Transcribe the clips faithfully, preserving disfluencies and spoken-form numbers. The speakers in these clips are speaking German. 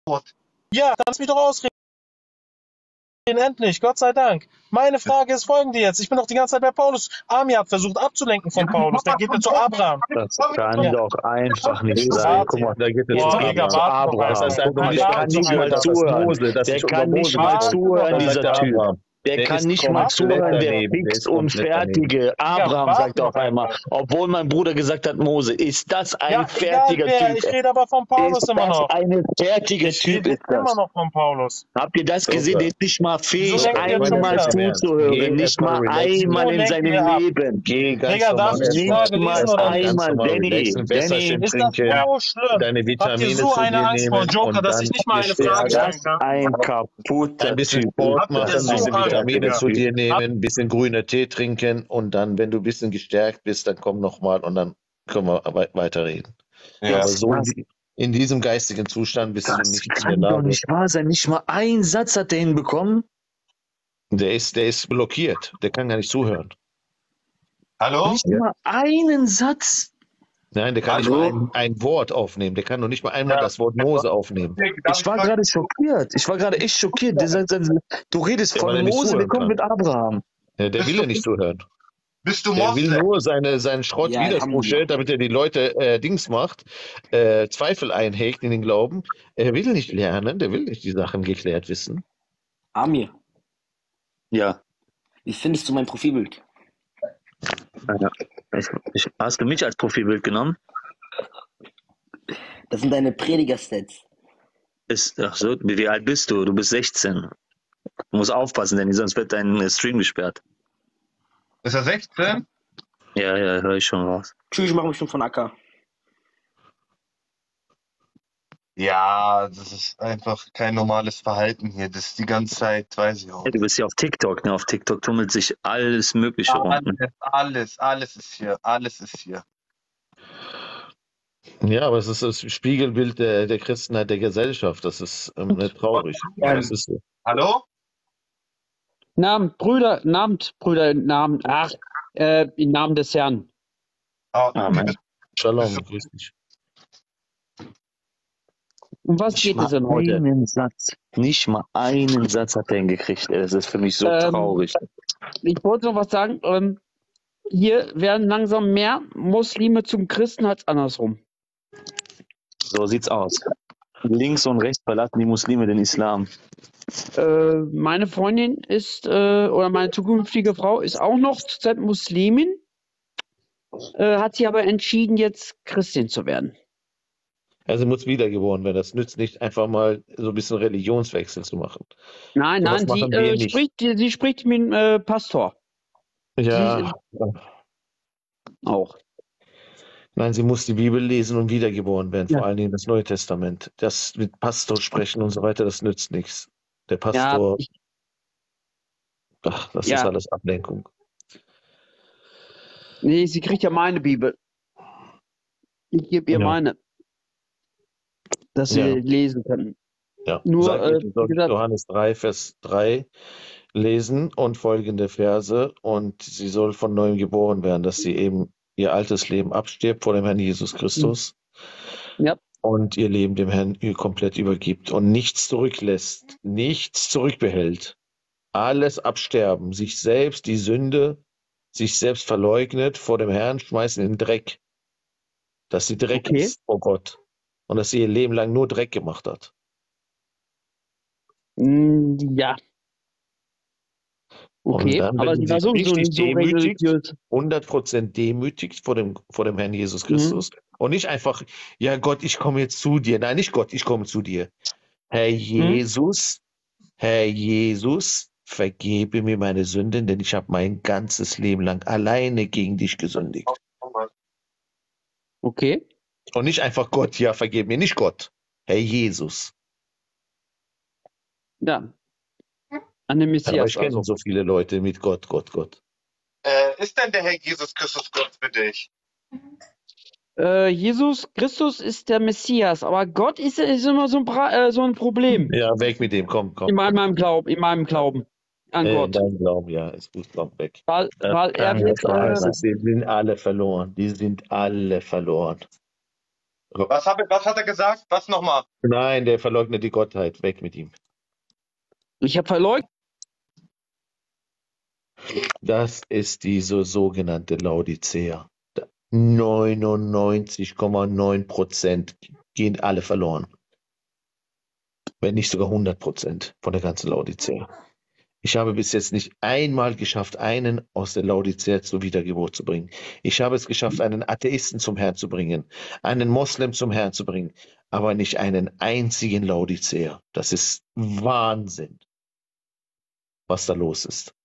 Ja, dann lass mich doch ausreden, endlich, Gott sei Dank. Meine Frage ist folgende jetzt. Ich bin doch die ganze Zeit bei Paulus. Ami hat versucht abzulenken von Paulus. Der geht jetzt zu Abraham. Das kann Ja. doch einfach nicht Warte. sein. Guck mal, Da geht es jetzt Boah, geht Digga, er zu warte doch Abraham. einfach. Das heißt, Guck mal, Nein, der warte kann doch nicht mal einfach. das ist zuhören. Mose, das Der ist kann unser nicht mal Mose. zuhören, Warte dieser Der Typ. Abraham. Der Der kann ist nicht mal komplett zuhören, der daneben. Der fix ist und komplett daneben. fertige Abraham, warte sagt er auf doch einmal. einfach. Obwohl mein Bruder gesagt hat, Mose, ist das ein Ja, egal fertiger wer. Typ? Ich rede aber von Paulus Ist immer das noch. ein fertiger Ich Typ? rede Ist das? immer noch von Paulus. Habt ihr das gesehen? Der ist nicht mal Wieso fähig, lenkt ihr jetzt schon einmal wieder ab? zuzuhören. Geh Nicht erstmal mal relaxen. einmal Wieso in lenkt seinem ihr ab? Geh Leben. ganz Digga, darf normal ich die erstmal. Frage Nicht mal lesen oder nicht? Ganz einmal, normal Danny. relaxen, Danny, Wässerchen Ist das trinken, so schlimm? deine Habt ihr Vitamine so zu eine dir Angst vor nehmen Joker, und dass dann ich nicht mal eine gestärkt Frage stellen das kann? ein kaputter ein bisschen Typ. Sport Ist das machen, Habt ihr ein so bisschen Angst, Vitamine Digga? zu dir Habt, nehmen, ein bisschen grüner Tee trinken und dann, wenn du ein bisschen gestärkt bist, dann komm nochmal und dann können wir wei- weiterreden. ja. Aber Ist so in, das, die- in diesem geistigen Zustand bist du das nicht in der kann doch Lage. nicht wahr sein. Nicht mal einen Satz hat er hinbekommen. Der ist, der ist blockiert, der kann gar nicht zuhören. Hallo? Nicht Ja. mal einen Satz. Nein, der kann nicht Hallo? mal ein, ein Wort aufnehmen. Der kann noch nicht mal einmal Ja. das Wort Mose aufnehmen. Darf Ich war fragen? gerade schockiert. Ich war gerade echt schockiert. Der sagt, Du redest Ja, weil von er nicht Mose, der zuhören kommt kann. mit Abraham. Ja, der Bist will du, ja nicht zuhören. bist du Der will Moslem? nur seine, seinen Schrott Ja, Widerspruch Alhamdulillah. stellt, damit er die Leute äh, Dings macht, äh, Zweifel einhegt in den Glauben. Er will nicht lernen, der will nicht die Sachen geklärt wissen. Amir, Ja. wie findest du mein Profilbild? ja. Ich, ich, hast du mich als Profilbild genommen? Das sind deine Prediger-Stats. Ist, ach so, wie, wie alt bist du? Du bist sechzehn. Du musst aufpassen, denn sonst wird dein äh, Stream gesperrt. Ist er sechzehn? Ja, ja, höre ich schon raus. Tschüss, ich mache mich schon von Acker. Ja, das ist einfach kein normales Verhalten hier. Das ist die ganze Zeit, weiß ich auch. Ja, du bist ja auf TikTok, ne? Auf TikTok tummelt sich alles Mögliche rum. Ne? Alles, alles, alles ist hier. Alles ist hier. Ja, aber es ist das Spiegelbild der, der Christenheit der Gesellschaft. Das ist ähm, nicht traurig. Ähm, Das ist so. Hallo? Namen, Brüder, Namt, Brüder, Namen, ach, äh, im Namen des Herrn. Ah, Amen. Shalom, grüß dich. Um was Nicht geht mal es denn heute? einen Satz. Nicht mal einen Satz hat er hingekriegt. Ey. Das ist für mich so Ähm, traurig. Ich wollte noch was sagen. Ähm, hier werden langsam mehr Muslime zum Christen als andersrum. So sieht's aus. Links und rechts verlassen die Muslime den Islam. Äh, meine Freundin ist, äh, oder meine zukünftige Frau ist auch noch zurzeit Muslimin, äh, hat sie aber entschieden, jetzt Christin zu werden. Also muss wiedergeboren werden. Das nützt nicht, einfach mal so ein bisschen Religionswechsel zu machen. Nein, Sowas nein, sie, machen wir äh, nicht. spricht, sie, sie spricht mit dem äh, Pastor Ja, auch. nein, sie muss die Bibel lesen und wiedergeboren werden, Ja. vor allen Dingen das Neue Testament. Das mit Pastor sprechen und so weiter, das nützt nichts. Der Ja, Pastor, ich, ach, das ja. ist alles Ablenkung. Nee, sie kriegt ja meine Bibel. Ich gebe ihr Ja. meine, dass sie Ja. lesen kann. Ja. Nur, Sag äh, ihr, sie soll wie gesagt- Johannes drei, Vers drei lesen und folgende Verse und sie soll von neuem geboren werden, dass sie eben ihr altes Leben abstirbt vor dem Herrn Jesus Christus Ja. und ihr Leben dem Herrn komplett übergibt und nichts zurücklässt, nichts zurückbehält. Alles absterben, sich selbst, die Sünde, sich selbst verleugnet vor dem Herrn, schmeißen in den Dreck. Dass sie Dreck Okay. ist vor Gott und dass sie ihr Leben lang nur Dreck gemacht hat. Mm, ja. Okay, Und dann, aber wenn sie sie war sich sowieso richtig nicht so demütigt, religiös. hundert Prozent demütigt vor dem, vor dem Herrn Jesus Christus und nicht einfach, ja Gott, ich komme jetzt zu dir. Nein, nicht Gott, ich komme zu dir. Herr Jesus, Herr Jesus, vergebe mir meine Sünden, denn ich habe mein ganzes Leben lang alleine gegen dich gesündigt. Okay. Und nicht einfach Gott, ja, vergebe mir, nicht Gott. Herr Jesus. Ja. An den Aber ich Messias kenne also. so viele Leute mit Gott, Gott, Gott. Äh, ist denn der Herr Jesus Christus Gott für dich? Äh, Jesus Christus ist der Messias, aber Gott ist, ist immer so ein, Bra äh, so ein Problem Ja, weg mit dem, komm, komm. in meinem Glauben, in meinem Glauben an Äh, Gott. dein Glauben, ja, ist gut, komm, weg. Weil, Das weil er kann wird, nicht wahr äh, sein. Die sind alle verloren. Die sind alle verloren. Was, hab, was hat er gesagt? Was nochmal? Nein, der verleugnet die Gottheit. Weg mit ihm. Ich habe verleugnet. Das ist diese sogenannte Laodicea. neunundneunzig Komma neun Prozent gehen alle verloren. Wenn nicht sogar hundert Prozent von der ganzen Laodicea. Ich habe bis jetzt nicht einmal geschafft, einen aus der Laodicea zur Wiedergeburt zu bringen. Ich habe es geschafft, einen Atheisten zum Herrn zu bringen, einen Moslem zum Herrn zu bringen, aber nicht einen einzigen Laodicea. Das ist Wahnsinn, was da los ist.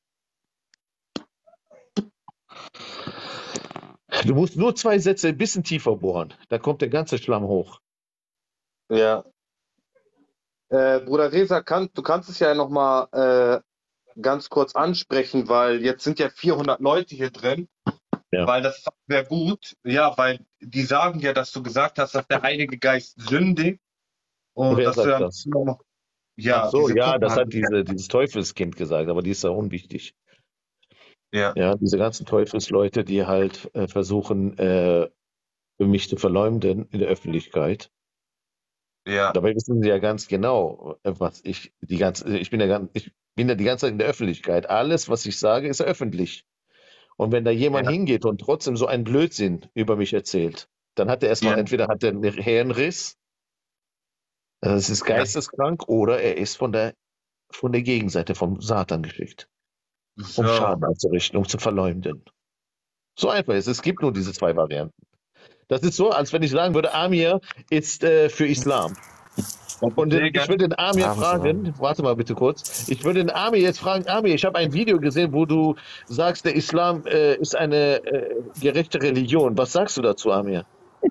Du musst nur zwei Sätze ein bisschen tiefer bohren, da kommt der ganze Schlamm hoch. Ja. Äh, Bruder Reza, kann, du kannst es ja nochmal äh, ganz kurz ansprechen, weil jetzt sind ja vierhundert Leute hier drin, Ja. weil das wäre gut. Ja, weil die sagen ja, dass du gesagt hast, dass der Heilige Geist sündigt. Und Wer dass du sagt dann das? noch, ja, Ach so, diese ja, das Gruppen- hat diese, dieses Teufelskind gesagt, aber die ist ja unwichtig. Ja, Ja, diese ganzen Teufelsleute, die halt äh, versuchen, äh, mich zu verleumden in der Öffentlichkeit. ja, Dabei wissen sie ja ganz genau, äh, was ich die ganze, ich bin ja ganz, ich bin ja die ganze Zeit in der Öffentlichkeit. Alles, was ich sage, ist ja öffentlich. Und wenn da jemand Ja. hingeht und trotzdem so einen Blödsinn über mich erzählt, dann hat er erstmal, Ja. entweder hat er einen Hirnriss, das ist geisteskrank, oder er ist von der, von der Gegenseite, vom Satan geschickt, um so. Schaden anzurichten, um zu verleumden. So einfach ist es. Es gibt nur diese zwei Varianten. Das ist so, als wenn ich sagen würde, Amir ist äh, für Islam. Und Sehr ich gerne. würde den Amir Haben Sie fragen, warte mal bitte kurz, ich würde den Amir jetzt fragen, Amir, ich habe ein Video gesehen, wo du sagst, der Islam äh, ist eine äh, gerechte Religion. Was sagst du dazu, Amir?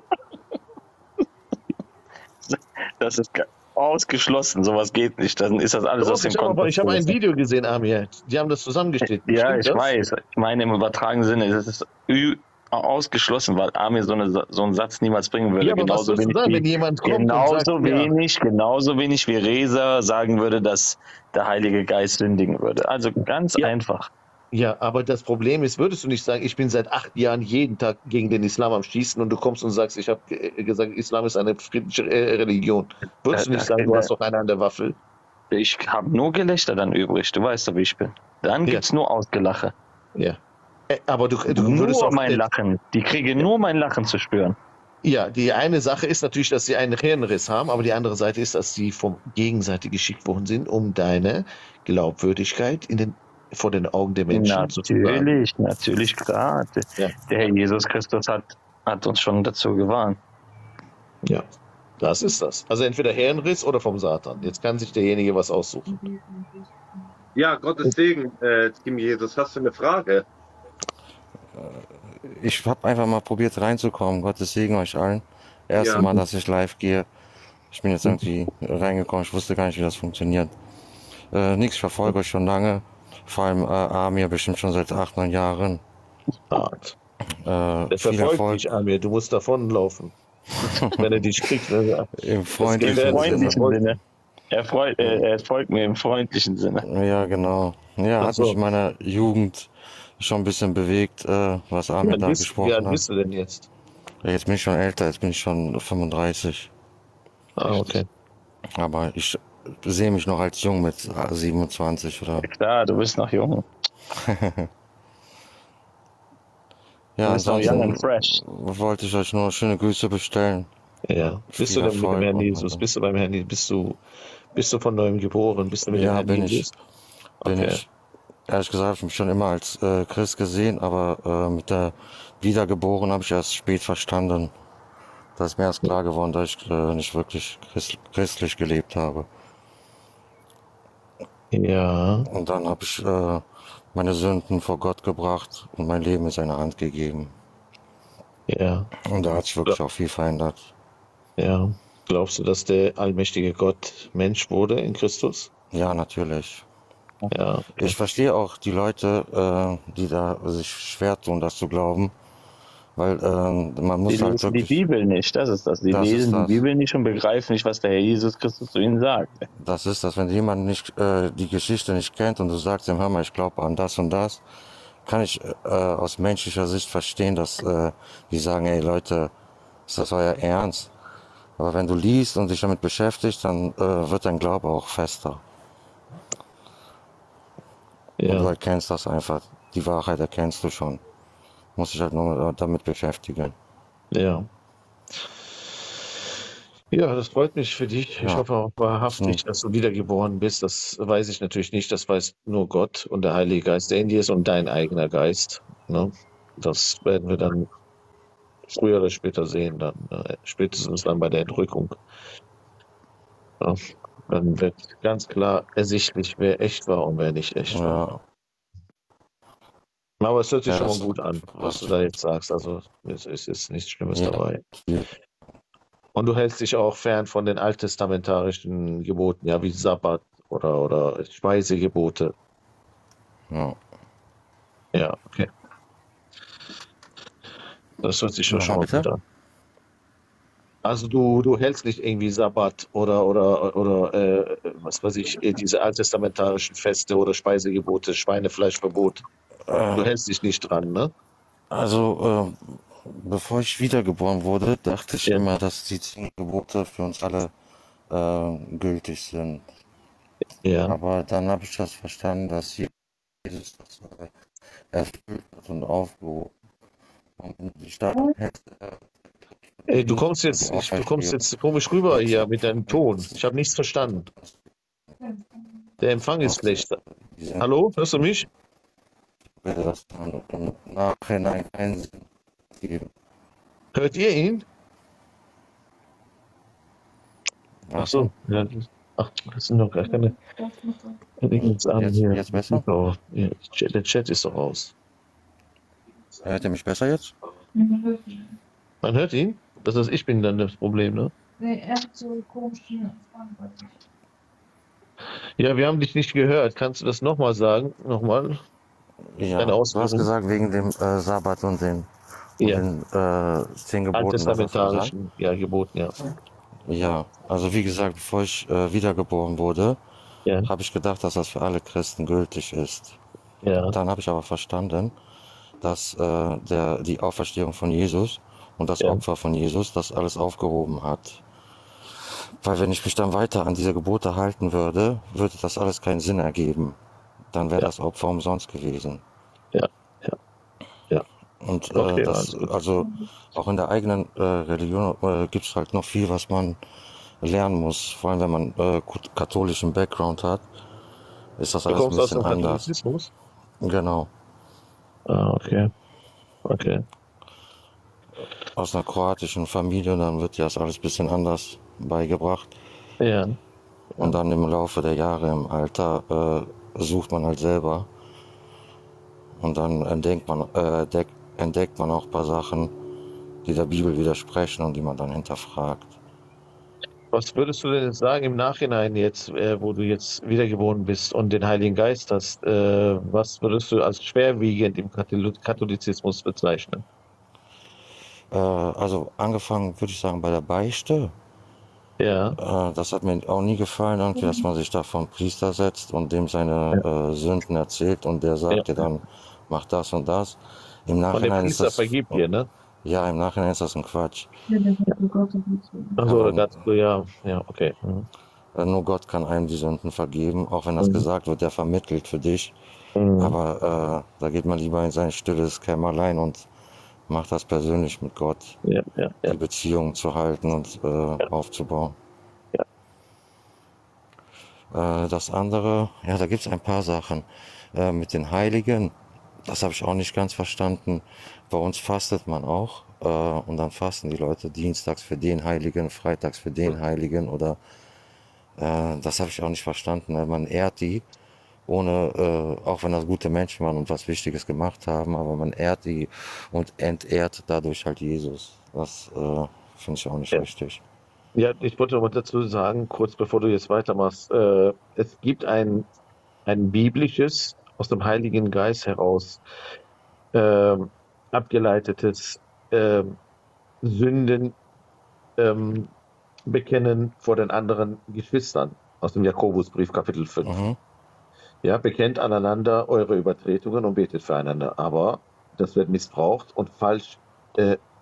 Das ist ge- ausgeschlossen, sowas geht nicht. Dann ist das alles Doch, aus dem ich habe aber- Kontext ich habe ein gerissen. Video gesehen, Amir. Die haben das zusammengestellt. Ja, Stimmt ich das? weiß. Ich meine im übertragenen Sinne, das ist ü- ausgeschlossen, weil Amir so, eine, so einen Satz niemals bringen würde. Ja, aber was genauso sollst du wenig sagen, wie, wenn jemand kommt und genauso sagt, ja, wenig, genauso wenig wie Reza sagen würde, dass der Heilige Geist sündigen würde. Also ganz Ja. einfach. ja, aber das Problem ist, würdest du nicht sagen, ich bin seit acht Jahren jeden Tag gegen den Islam am Schießen und du kommst und sagst, ich habe gesagt, Islam ist eine friedliche äh, Religion. Würdest du Äh, nicht äh, sagen, du äh, hast doch eine an der Waffel? Ich habe nur Gelächter dann übrig. Du weißt doch, wie ich bin. Dann Ja. gibt's nur Ausgelache. Ja. Äh, Aber du, du Nur würdest auch. mein Lachen. Die kriege nur mein Lachen zu spüren. Ja, die eine Sache ist natürlich, dass sie einen Hirnriss haben, aber die andere Seite ist, dass sie vom Gegenseite geschickt worden sind, um deine Glaubwürdigkeit in den, vor den Augen der Menschen sozusagen. Natürlich, natürlich, klar. Der, Ja. der Herr Jesus Christus hat, hat uns schon dazu gewarnt. Ja, das ist das. Also entweder Hirnriss oder vom Satan. Jetzt kann sich derjenige was aussuchen. Ja, Gottes Segen, äh, Team Jesus. Hast du eine Frage? Ich habe einfach mal probiert reinzukommen. Gottes Segen euch allen. Erste Ja. Mal, dass ich live gehe. Ich bin jetzt irgendwie reingekommen. Ich wusste gar nicht, wie das funktioniert. Äh, nix, ich verfolge euch schon lange. Vor allem äh, Amir bestimmt schon seit acht, neun Jahren. Hart. Äh, Der viel verfolgt Erfolg dich, Amir. Du musst davonlaufen. Wenn er dich kriegt. Ne? im Das freundlichen geht Im Ja, Sinne. freundlichen Sinne. Er, freut, äh, er folgt mir im freundlichen Sinne. Ja, genau. Ja, Ach hat so. mich in meiner Jugend schon ein bisschen bewegt, äh, was Wie Amir alt da bist, wie gesprochen alt hat. bist du denn jetzt? Ja, jetzt bin ich schon älter, jetzt bin ich schon fünfunddreißig. Ah, okay. Aber ich sehe mich noch als jung mit siebenundzwanzig oder. Klar, du bist noch jung. Ja, Du bist noch young and ansonsten fresh. wollte ich euch nur schöne Grüße bestellen. Ja. Bist Viel du denn mit dem Erfolg Herrn und- Jesus? Bist du beim Herrn Jesus? Bist du, bist du von neuem geboren? Bist du mit dem Ja, Herrn bin ich. Jesus? Bin Okay. ich. Ehrlich gesagt habe ich mich schon immer als äh, Christ gesehen, aber äh, mit der Wiedergeboren habe ich erst spät verstanden. Da ist mir erst klar geworden, dass ich äh, nicht wirklich christ christlich gelebt habe. Ja. Und dann habe ich äh, meine Sünden vor Gott gebracht und mein Leben in seine Hand gegeben. Ja. Und da hat sich wirklich auch viel verändert. Ja. Glaubst du, dass der allmächtige Gott Mensch wurde in Christus? Ja, natürlich. Ja. Ich verstehe auch die Leute, äh, die da sich schwer tun, das zu glauben, weil ähm, man muss Die halt lesen die wirklich, Bibel nicht, das ist das. Die Das ist lesen das. die Bibel nicht und begreifen nicht, was der Herr Jesus Christus zu ihnen sagt. das ist das, wenn jemand nicht äh, die Geschichte nicht kennt und du sagst ihm, hör mal, ich glaube an das und das, kann ich äh, aus menschlicher Sicht verstehen, dass äh, die sagen, ey Leute, ist das euer Ernst. Aber wenn du liest und dich damit beschäftigst, dann äh, wird dein Glaube auch fester. Und du Ja, halt kennst das einfach. Die Wahrheit erkennst du schon. Musst dich halt nur damit beschäftigen. ja. Ja, das freut mich für dich. Ich Ja. hoffe auch wahrhaftig, Hm. dass du wiedergeboren bist. Das weiß ich natürlich nicht. Das weiß nur Gott und der Heilige Geist, der in dir ist, und dein eigener Geist. Ne? Das werden wir dann früher oder später sehen, dann äh, spätestens dann bei der Entrückung. Ja, dann wird ganz klar ersichtlich, wer echt war und wer nicht echt war. Ja, Aber es hört sich ja, schon mal das, gut an, was du da jetzt sagst. Also es ist jetzt nichts Schlimmes ja, dabei. Und du hältst dich auch fern von den alttestamentarischen Geboten, ja, wie Sabbat oder, oder Speisegebote. ja. Ja, okay. Das hört sich schon, schon Nochmal mal gut bitte? an. Also du, du hältst nicht irgendwie Sabbat oder oder oder äh, was weiß ich, äh, diese alttestamentarischen Feste oder Speisegebote, Schweinefleischverbot. Du Äh, hältst dich nicht dran, ne? also, äh, bevor ich wiedergeboren wurde, dachte ich Ja. immer, dass die zehn Gebote für uns alle äh, gültig sind. Ja. Aber dann habe ich das verstanden, dass Jesus das äh, erfüllt hat und aufgehoben. Und die Stadt Ey, du kommst jetzt, ich, du kommst jetzt komisch rüber hier mit deinem Ton. Ich habe nichts verstanden. Der Empfang ist schlecht. Hallo, hörst du mich? würde das dann im Nachhinein keinen Sinn geben. Hört ihr ihn? Ach so. Warte. Ja, das- ach, das sind doch gar keine. Jetzt, an Jetzt- hier. jetzt besser? Oh, ja, der Chat ist doch aus. Hört ihr mich besser jetzt? Man hört ihn? Das heißt, ich bin dann das Problem, ne? Nee, er hat so komischen Empfang bei sich. Ja, wir haben dich nicht gehört. Kannst du das nochmal sagen? Nochmal? Ja, Eine du hast Ausführung? gesagt, wegen dem äh, Sabbat und den, und Ja. den äh, zehn Geboten. was hast du gesagt? Alttestamentarischen, ja, Geboten, ja. Ja, also wie gesagt, bevor ich äh, wiedergeboren wurde, Ja, habe ich gedacht, dass das für alle Christen gültig ist. ja, Dann habe ich aber verstanden, dass äh, der, die Auferstehung von Jesus und das Ja. Opfer von Jesus das alles aufgehoben hat. Weil wenn ich mich dann weiter an diese Gebote halten würde, würde das alles keinen Sinn ergeben. Dann wäre Ja. das Opfer umsonst gewesen. Ja, ja, ja. Und äh, Okay, das, alles gut. also auch in der eigenen äh, Religion äh, gibt es halt noch viel, was man lernen muss. Vor allem, wenn man äh, katholischen Background hat, ist das Du alles ein kommst aus dem bisschen anders. Katholizismus? Genau. Ah, okay. Okay. Aus einer kroatischen Familie, dann wird dir das alles ein bisschen anders beigebracht. Ja, Und dann im Laufe der Jahre im Alter äh, sucht man halt selber. Und dann entdeckt man, äh, entdeckt, entdeckt man auch ein paar Sachen, die der Bibel widersprechen und die man dann hinterfragt. was würdest du denn sagen im Nachhinein jetzt, äh, wo du jetzt wiedergeboren bist und den Heiligen Geist hast, äh, was würdest du als schwerwiegend im Kathol- Katholizismus bezeichnen? Äh, also angefangen würde ich sagen bei der Beichte. Ja, Äh, das hat mir auch nie gefallen, irgendwie, dass man sich da vor einen Priester setzt und dem seine äh, Sünden erzählt und der sagt Ja. dir dann, mach das und das. Im und der Nachhinein ist Priester das, vergibt dir, ne? ja, im Nachhinein ist das ein Quatsch. Ja, der hat mit Gott und mit so. Achso, Aber- da dachtest du, ja, ja, okay. Mhm. Äh, Nur Gott kann einem die Sünden vergeben, auch wenn das Mhm. gesagt wird, der vermittelt für dich. Mhm. Aber äh, da geht man lieber in sein stilles Kämmerlein und macht das persönlich mit Gott, Ja, ja, ja. die Beziehung zu halten und äh, aufzubauen. Äh, das andere, ja, da gibt es ein paar Sachen. Äh, mit den Heiligen, das habe ich auch nicht ganz verstanden. Bei uns fastet man auch äh, und dann fasten die Leute dienstags für den Heiligen, freitags für den Heiligen oder äh, das habe ich auch nicht verstanden. Ne? Man ehrt die, ohne, äh, auch wenn das gute Menschen waren und was Wichtiges gemacht haben, aber man ehrt die und entehrt dadurch halt Jesus. Das äh, finde ich auch nicht Ja. richtig. Ja, ich wollte noch mal dazu sagen, kurz bevor du jetzt weitermachst, äh, es gibt ein, ein biblisches, aus dem Heiligen Geist heraus ähm, abgeleitetes ähm, Sünden ähm, bekennen vor den anderen Geschwistern aus dem Jakobusbrief Kapitel fünf. Mhm. Ja, bekennt aneinander eure Übertretungen und betet füreinander. Aber das wird missbraucht und falsch äh,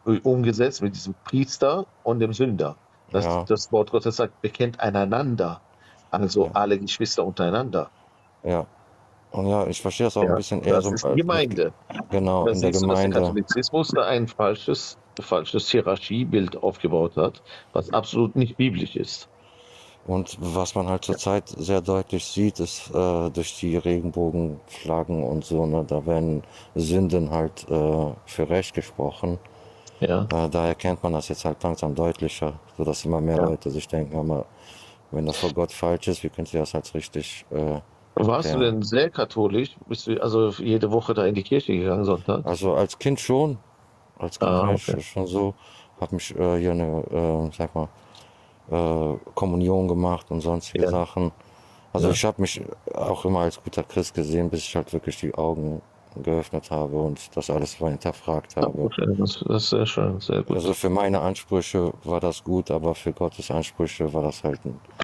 umgesetzt mit diesem Priester und dem Sünder. Das, Ja. das Wort Gottes sagt, bekennt einander, also Ja. alle Geschwister untereinander. Ja. Und ja, ich verstehe das auch ein Ja, bisschen eher das so ist als, Gemeinde. genau, Das in der siehst du, dass der Gemeinde. Katholizismus da ein falsches, falsches Hierarchiebild aufgebaut hat, was absolut nicht biblisch ist. Und was man halt zurzeit sehr deutlich sieht, ist äh, durch die Regenbogenflaggen und so, ne, da werden Sünden halt äh, für recht gesprochen. Ja, Äh, da erkennt man das jetzt halt langsam deutlicher, sodass immer mehr ja. Leute sich denken, hör mal, wenn das vor Gott falsch ist, wie könnt ihr das halt richtig äh, Warst du erklären? denn sehr katholisch? Bist du also jede Woche da in die Kirche gegangen, Sonntag? Also als Kind schon, als Kind Ah, war ich okay. schon so, habe mich äh, hier eine, äh, sag mal, äh, Kommunion gemacht und sonstige Ja, Sachen. Also ja. ich habe mich auch immer als guter Christ gesehen, bis ich halt wirklich die Augen geöffnet habe und das alles mal hinterfragt Ja, habe. okay, das, das ist sehr schön, sehr gut. Also für meine Ansprüche war das gut, aber für Gottes Ansprüche war das halt,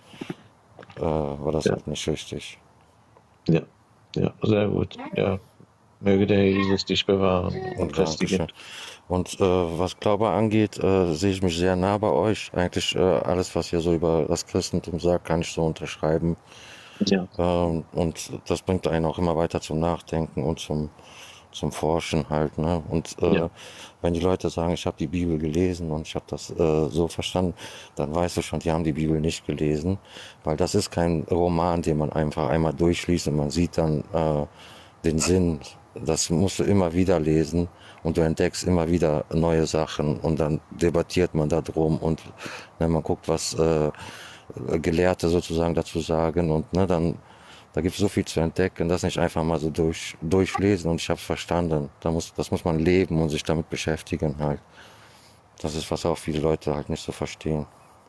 äh, war das Ja, halt nicht richtig. ja, ja, sehr gut. Ja, möge der Herr Jesus dich bewahren und festigen. Dankeschön. Und äh, was Glaube angeht, äh, sehe ich mich sehr nah bei euch. Eigentlich äh, alles, was ihr so über das Christentum sagt, kann ich so unterschreiben. Ja, Ähm, und das bringt einen auch immer weiter zum Nachdenken und zum, zum Forschen halt. Ne? Und äh, ja, wenn die Leute sagen, ich habe die Bibel gelesen und ich habe das äh, so verstanden, dann weißt du schon, die haben die Bibel nicht gelesen, weil das ist kein Roman, den man einfach einmal durchliest und man sieht dann äh, den Sinn. Das musst du immer wieder lesen und du entdeckst immer wieder neue Sachen und dann debattiert man darum und ne, man guckt, was äh, Gelehrte sozusagen dazu sagen und ne, dann da gibt es so viel zu entdecken, das nicht einfach mal so durch, durchlesen und ich habe es verstanden. Da muss, das muss man leben und sich damit beschäftigen halt. Das ist, was auch viele Leute halt nicht so verstehen.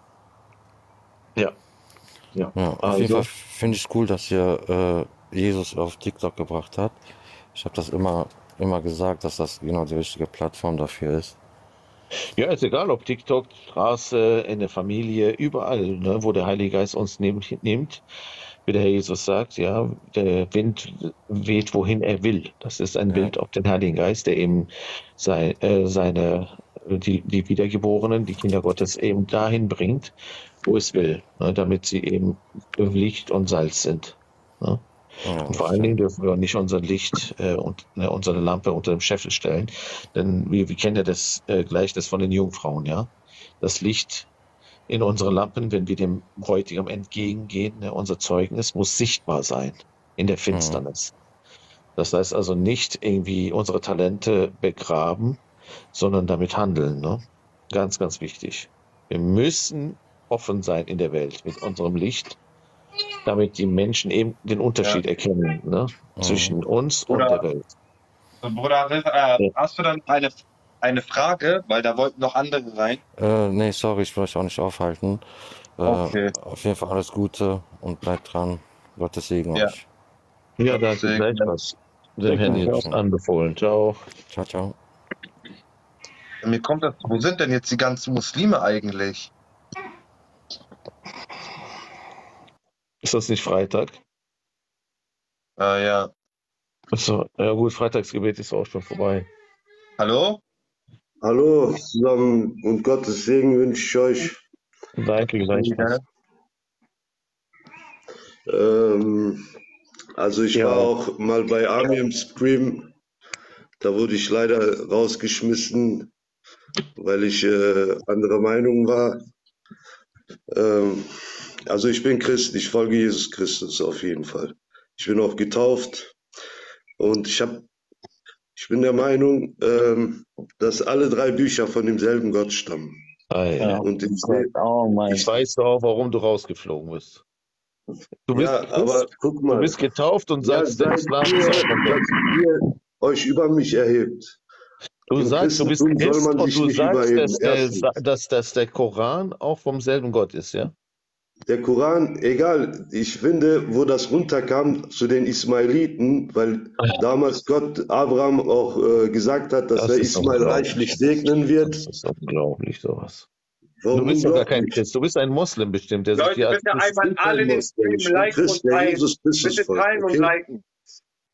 ja, ja. Ja, auf jeden Fall Also, finde ich es cool, dass ihr äh, Jesus auf TikTok gebracht habt. Ich habe das immer, immer gesagt, dass das genau die richtige Plattform dafür ist. ja, ist egal, ob TikTok, Straße, in der Familie, überall, ne, wo der Heilige Geist uns nimmt, nimmt, wie der Herr Jesus sagt, ja, der Wind weht, wohin er will. Das ist ein Ja, Bild auf den Heiligen Geist, der eben sei, äh, seine, die, die Wiedergeborenen, die Kinder Gottes eben dahin bringt, wo es will, ne, damit sie eben Licht und Salz sind. Ne? ja, Und das vor allen Dingen stimmt. dürfen wir nicht unser Licht äh, und ne, unsere Lampe unter dem Scheffel stellen, denn wir, wir kennen ja das äh, Gleichnis von den Jungfrauen, ja. Das Licht in unsere Lampen, wenn wir dem Bräutigam entgegengehen, ne, unser Zeugnis muss sichtbar sein in der Mhm. Finsternis. Das heißt also nicht irgendwie unsere Talente begraben, sondern damit handeln. Ne? Ganz, ganz wichtig. Wir müssen offen sein in der Welt mit unserem Licht, damit die Menschen eben den Ja. Unterschied erkennen, ne? Mhm. zwischen uns und der Bruder, Welt. Bruder äh, Ja. hast du dann eine, eine Frage? Weil da wollten noch andere rein. Äh, nee, sorry, ich will euch auch nicht aufhalten. Äh, Okay. auf jeden Fall alles Gute und bleibt dran. Gottes Segen Ja. euch. Ja, danke. Sehr Gleichfalls. Dem Sehr Herrn gut. Jesus Dankeschön. anbefohlen. Ciao. Ciao, ciao. Mir kommt das, wo sind denn jetzt die ganzen Muslime eigentlich? Ist das nicht Freitag? Ah, ja. Achso, ja gut, Freitagsgebet ist auch schon vorbei. Hallo? Hallo zusammen und Gottes Segen wünsche ich euch. Danke, gleichfalls. Ähm, also ich war Ja, auch mal bei Army im Stream. Da wurde ich leider rausgeschmissen, weil ich äh, anderer Meinung war. Ähm, also ich bin Christ, ich folge Jesus Christus auf jeden Fall. Ich bin auch getauft und ich habe, ich bin der Meinung, ähm, dass alle drei Bücher von demselben Gott stammen. ei, Ja, Und ich, Gott, oh mein ich weiß auch, warum du rausgeflogen bist. Du bist ja, aber Christ, guck du mal, bist getauft und ja, sagst, der seid Islam ihr, ist auch von Gott. dass ihr euch über mich erhebt. Du Im sagst, du bist Christentum soll Christ man und sich du nicht sagst, überheben. dass der, Erstens. dass, dass der Koran auch vom selben Gott ist, ja? Der Koran, egal, ich finde, wo das runterkam zu den Ismailiten, weil damals Gott Abraham auch äh, gesagt hat, dass Das er ist Ismail unglaublich. reichlich segnen wird. Das ist unglaublich, sowas. Du Warum bist doch gar kein unglaublich? Christ, du bist ein Moslem bestimmt, der sich Leute, hier als bitte Christ. einmal Ich bin kein alle den Moslem, Stream ich bin liken Christ, und der teilen. Jesus Christus Bitte folgt, teilen und okay? liken.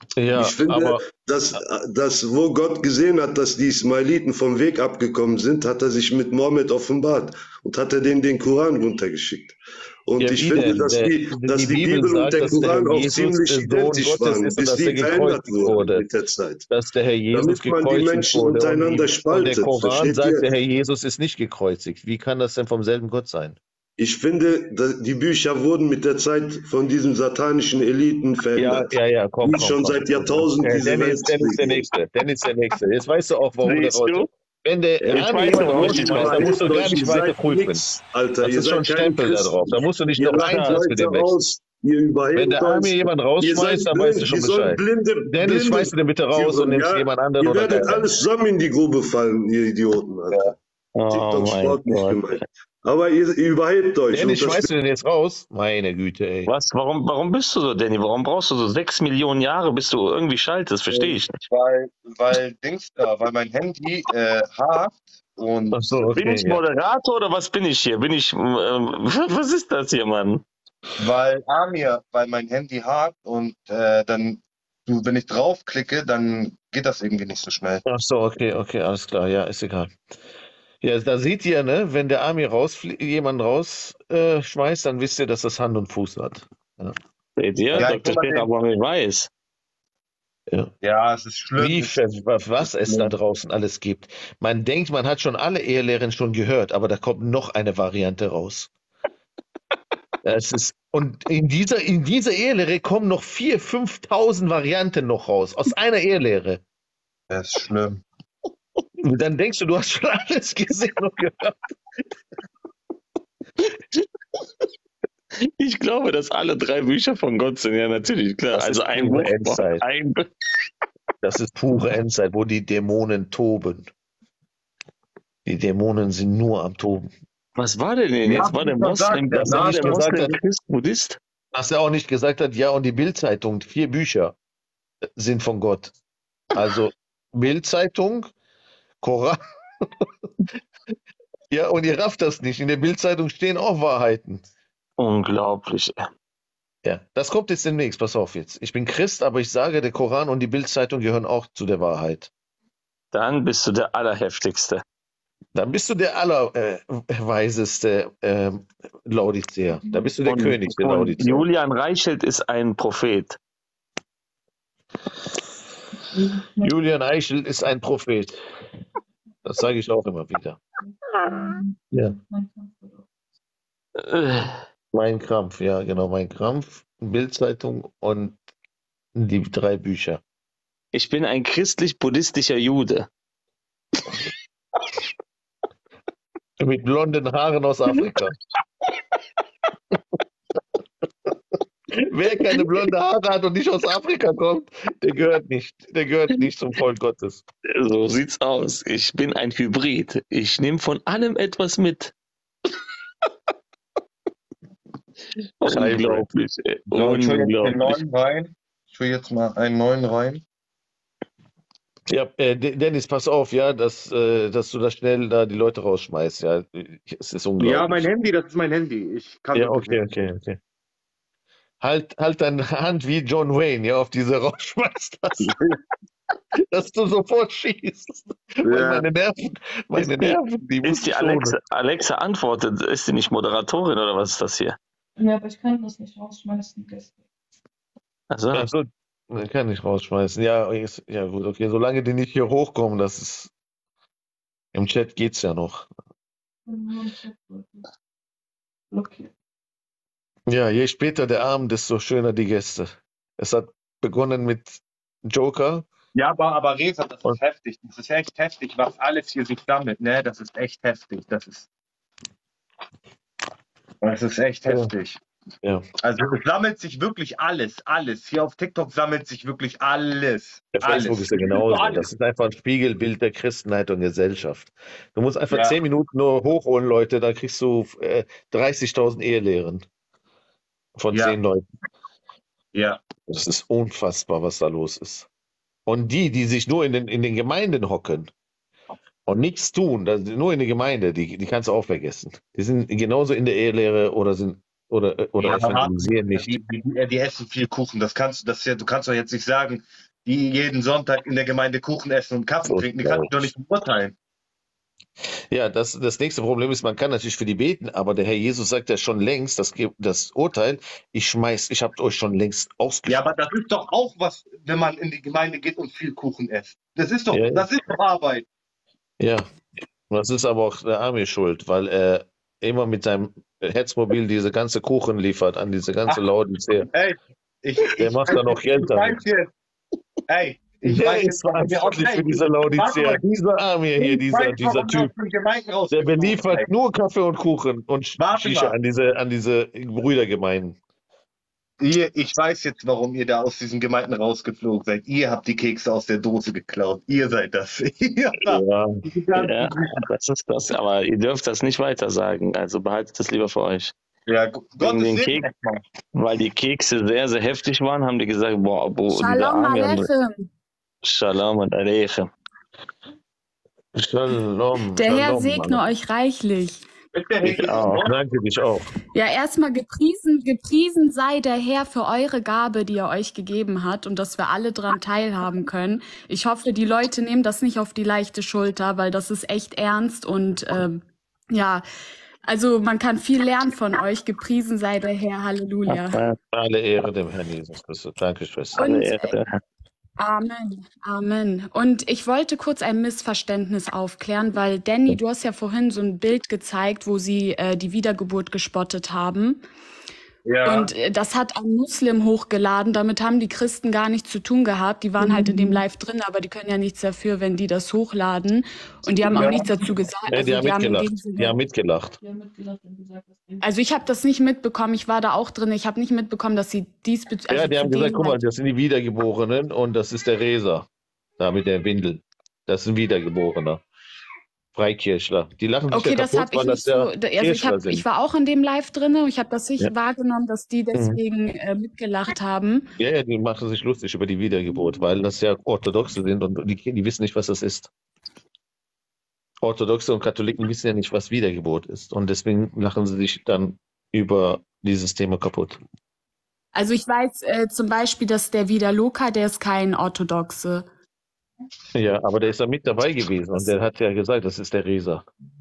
Ja, Ich finde, aber dass, dass, wo Gott gesehen hat, dass die Ismailiten vom Weg abgekommen sind, hat er sich mit Mohammed offenbart und hat er denen den Koran runtergeschickt. Und ja, ich wie finde, denn? dass Der, die, die dass die Bibel Bibel und sagt, der dass der Herr Koran auch Jesus ziemlich der Sohn identisch Gottes waren, ist und bis dass er die verändert gekreuzigt wurden wurde. mit der Zeit. Dass der Herr Jesus Damit man die gekreuzigt Menschen wurde und, die, untereinander und der spaltet. Koran Versteht sagt, ihr? der Herr Jesus ist nicht gekreuzigt. Wie kann das denn vom selben Gott sein? Ich finde, dass die Bücher wurden mit der Zeit von diesen satanischen Eliten Ja, verändert, ja, ja, komm, die komm, schon komm. seit Jahrtausenden Okay, diese Dennis, Welt Dennis der regieren. Nächste. Dennis der Nächste. Jetzt weißt du auch, warum der Siehst raus. du? Wenn der Jetzt Army weißt du, jemand warum ich dich rausschmeißt, dann musst du gar Euch, nicht ihr weiter seid prüfen. nix, Alter. Das Ihr ist schon ein seid keine Stempel da drauf. Christen. Da musst du nicht Ihr noch lacht einen Satz mit Leute dem wechseln. aus. Ihr Wenn überhebt der Army euch. jemanden Ihr rausschmeißt, seid dann weißt du blind. schon Ihr sollt Bescheid. blinde, Dennis, blinde schmeißt du den bitte raus und führen, nimmst ja? jemand anderen Ihr oder werdet keinen. alles zusammen in die Grube fallen, ihr Idioten, Alter. Oh TikTok mein Sport nicht Gott. gemeint. Aber ihr, ihr überhebt euch. Dennis, Und das schmeißt du den jetzt raus? Meine Güte, ey. Was? Warum, warum bist du so, Danny? Warum brauchst du so sechs Millionen Jahre, bis du irgendwie schaltest? Verstehe ich nicht. Weil, weil Dings da, weil mein Handy äh, hakt und Ach so, Bin okay, ich ja. Moderator oder was bin ich hier? Bin ich, ähm, was ist das hier, Mann? weil Amir, weil mein Handy hakt und äh, dann, du, wenn ich draufklicke, dann geht das irgendwie nicht so schnell. Ach so, okay, okay, alles klar. Ja, ist egal. Ja, da seht ihr, ne, wenn der Army rausflie- jemanden rausschmeißt, äh, schmeißt, dann wisst ihr, dass das Hand und Fuß hat. Ja. Seht ihr? Ja, Doktor guck mal, Peter aber nicht weiß. Ja. Ja, es ist schlimm. Wie, Es ver- was es da draußen alles gibt. Man denkt, man hat schon alle Ehelehren schon gehört, aber da kommt noch eine Variante raus. Es ist, und in dieser, in dieser Ehelehre kommen noch viertausend, fünftausend Varianten noch raus, aus einer Ehelehre. das ist schlimm. Und dann denkst du, du hast schon alles gesehen und gehört. Ich glaube, dass alle drei Bücher von Gott sind, ja, natürlich, klar. Das also ist ein pure Buch, Endzeit. ein, Das ist pure Endzeit, wo die Dämonen toben. Die Dämonen sind nur am Toben. was war denn denn jetzt? Ja, War der wie schon Moslem, sagt, war dass er der nicht gesagt Moslem hat- Christ, Buddhist? Dass er auch nicht gesagt hat, ja, und die Bild-Zeitung, vier Bücher sind von Gott. Also Bild-Zeitung, Koran. Ja, und ihr rafft das nicht. In der Bild-Zeitung stehen auch Wahrheiten. Unglaublich. ey. Ja, das kommt jetzt demnächst. Pass auf jetzt. Ich bin Christ, aber ich sage, der Koran und die Bild-Zeitung gehören auch zu der Wahrheit. Dann bist du der Allerheftigste. Dann bist du der allerweiseste äh, ähm, Laodiceer. Da bist du der Und, König der und Laodiceer. Julian Reichelt ist ein Prophet. Julian Eichel ist ein Prophet. Das sage ich auch immer wieder. Ja. Äh, Mein Krampf, ja, genau, mein Krampf, Bildzeitung und die drei Bücher. Ich bin ein christlich-buddhistischer Jude. Mit blonden Haaren aus Afrika. Wer keine blonde Haare hat und nicht aus Afrika kommt, der gehört nicht. Der gehört nicht zum Volk Gottes. So sieht's aus. Ich bin ein Hybrid. Ich nehme von allem etwas mit. Unglaublich. ey. So, ich hole jetzt den Unglaublich. neuen rein. Ich hole jetzt mal einen neuen rein. Ja, äh, De- Dennis, pass auf, ja, dass, äh, dass du da schnell da die Leute rausschmeißt. Ja, es ist unglaublich. Ja, mein Handy, das ist mein Handy. Ich kann Ja, wirklich okay, okay, okay. Halt, halt deine Hand wie John Wayne, ja, auf diese rausschmeißt, dass, dass du sofort schießt. Weil Ja. meine Nerven, meine Ist die- Nerven, die muss Ist die ich schonen. Alexa, Alexa antwortet, ist die nicht Moderatorin oder was ist das hier? Ja, aber ich kann das nicht rausschmeißen, Gäste. Also, Ach so, man kann nicht rausschmeißen. Ja, ist, ja gut, okay, solange die nicht hier hochkommen, das ist, im Chat geht's ja noch. Blockiert. Ja, je später der Abend, desto schöner die Gäste. Es hat begonnen mit Joker. Ja, aber, aber Resa, das Und- ist heftig. Das ist echt heftig, was alles hier sich sammelt, ne? Das ist echt heftig. Das ist. Das ist echt Ja. heftig. Ja. Also es sammelt sich wirklich alles, alles. Hier auf TikTok sammelt sich wirklich alles. Der Facebook alles. ist ja genauso. Alles. Das ist einfach ein Spiegelbild der Christenheit und Gesellschaft. Du musst einfach Ja. zehn Minuten nur hochholen, Leute, da kriegst du äh, dreißigtausend Ehelehren von Ja. zehn Leuten. Ja. Das ist unfassbar, was da los ist. Und die, die sich nur in den, in den Gemeinden hocken und nichts tun, das, nur in der Gemeinde, die, die kannst du auch vergessen. Die sind genauso in der Ehelehre oder sind oder, oder Ja, aber warte, evangelisieren nicht. die, die, die essen viel Kuchen. Das kannst du, das ist ja, du kannst doch jetzt nicht sagen, die jeden Sonntag in der Gemeinde Kuchen essen und Kaffee So trinken. Die kannst du doch nicht beurteilen. Ja, das, das nächste Problem ist, man kann natürlich für die beten, aber der Herr Jesus sagt ja schon längst, das, Ge- das Urteil, ich schmeiß, ich habe euch schon längst Ja, ausgeschmissen. aber das ist doch auch was, wenn man in die Gemeinde geht und viel Kuchen isst. Das ist doch, Ja, ja. das ist doch Arbeit. Ja, das ist aber auch der Arme schuld, weil er immer mit seinem Hetzmobil diese ganze Kuchen liefert an diese ganze Ach, Laodicea. ey, ich, Der ich macht weiß da noch jetzt, Geld ich damit. weiß jetzt, ey, ich Der weiß ist jetzt, warum wir aus, verantwortlich für ey, diese warte Laodicea. mal, Dieser Arme hier, ich dieser, weiß, dieser warum wir aus Typ, den Gemeinden der rausgeflogen beliefert sind. nur Kaffee und Kuchen und Warte Shisha mal, an diese, an diese Brüdergemeinden. ihr, ich weiß jetzt, warum ihr da aus diesen Gemeinden rausgeflogen seid. Ihr habt die Kekse aus der Dose geklaut. Ihr seid das. Ihr habt Ja, die ganzen Ja, Kuchen. das ist das. Aber ihr dürft das nicht weiter sagen. Also behaltet das lieber für euch. Ja, Wegen Gottes den Segen Keksen, erstmal. weil die Kekse sehr, sehr heftig waren, haben die gesagt, boah, boah, dieser Shalom Arme, Aleichem. Shalom und Aleichem. Shalom, Der Herr Shalom, segne Mann. euch reichlich. Ist der Herr Ich Jesus auch. dort? Danke dich auch. Ja, erstmal gepriesen, gepriesen sei der Herr für eure Gabe, die er euch gegeben hat und dass wir alle dran teilhaben können. Ich hoffe, die Leute nehmen das nicht auf die leichte Schulter, weil das ist echt ernst und ähm, ja, also man kann viel lernen von euch. Gepriesen sei der Herr, Halleluja. Ja, Alle Ehre dem Herrn Jesus Christus. Danke, Schwester. alle Und Ehre der Herr. Amen, Amen. Und ich wollte kurz ein Missverständnis aufklären, weil Danny, du hast ja vorhin so ein Bild gezeigt, wo sie äh, die Wiedergeburt gespottet haben. Ja. Und äh, das hat ein Muslim hochgeladen. Damit haben die Christen gar nichts zu tun gehabt. Die waren halt in dem Live drin, aber die können ja nichts dafür, wenn die das hochladen. Und die haben auch Ja. nichts dazu gesagt. Ja, Also die haben die haben in mitgelacht. dem Die Sinne. haben mitgelacht. Die haben mitgelacht und gesagt, dass die Also ich habe das nicht mitbekommen. Ich war da auch drin. Ich habe nicht mitbekommen, dass sie diesbezüglich. Ja, Also die haben zu gesagt, dem guck mal, halt. das sind die Wiedergeborenen und das ist der Reser. Da mit der Windel. Das ist ein Wiedergeborener. Freikirchler. Die lachen sich Okay, ja das kaputt, habe ich weil das nicht so. ja Also ich Kirchler habe, sind. ich war auch in dem Live drin und ich habe das nicht Ja. wahrgenommen, dass die Mhm. deswegen äh, mitgelacht haben. Ja, ja, die machen sich lustig über die Wiedergeburt, weil das ja Orthodoxe sind und die, die wissen nicht, was das ist. Orthodoxe und Katholiken wissen ja nicht, was Wiedergeburt ist. Und deswegen lachen sie sich dann über dieses Thema kaputt. Also ich weiß äh, zum Beispiel, dass der Vidaloka, der ist kein Orthodoxe. Ja, aber der ist ja mit dabei gewesen und der hat ja gesagt, das ist der Reser.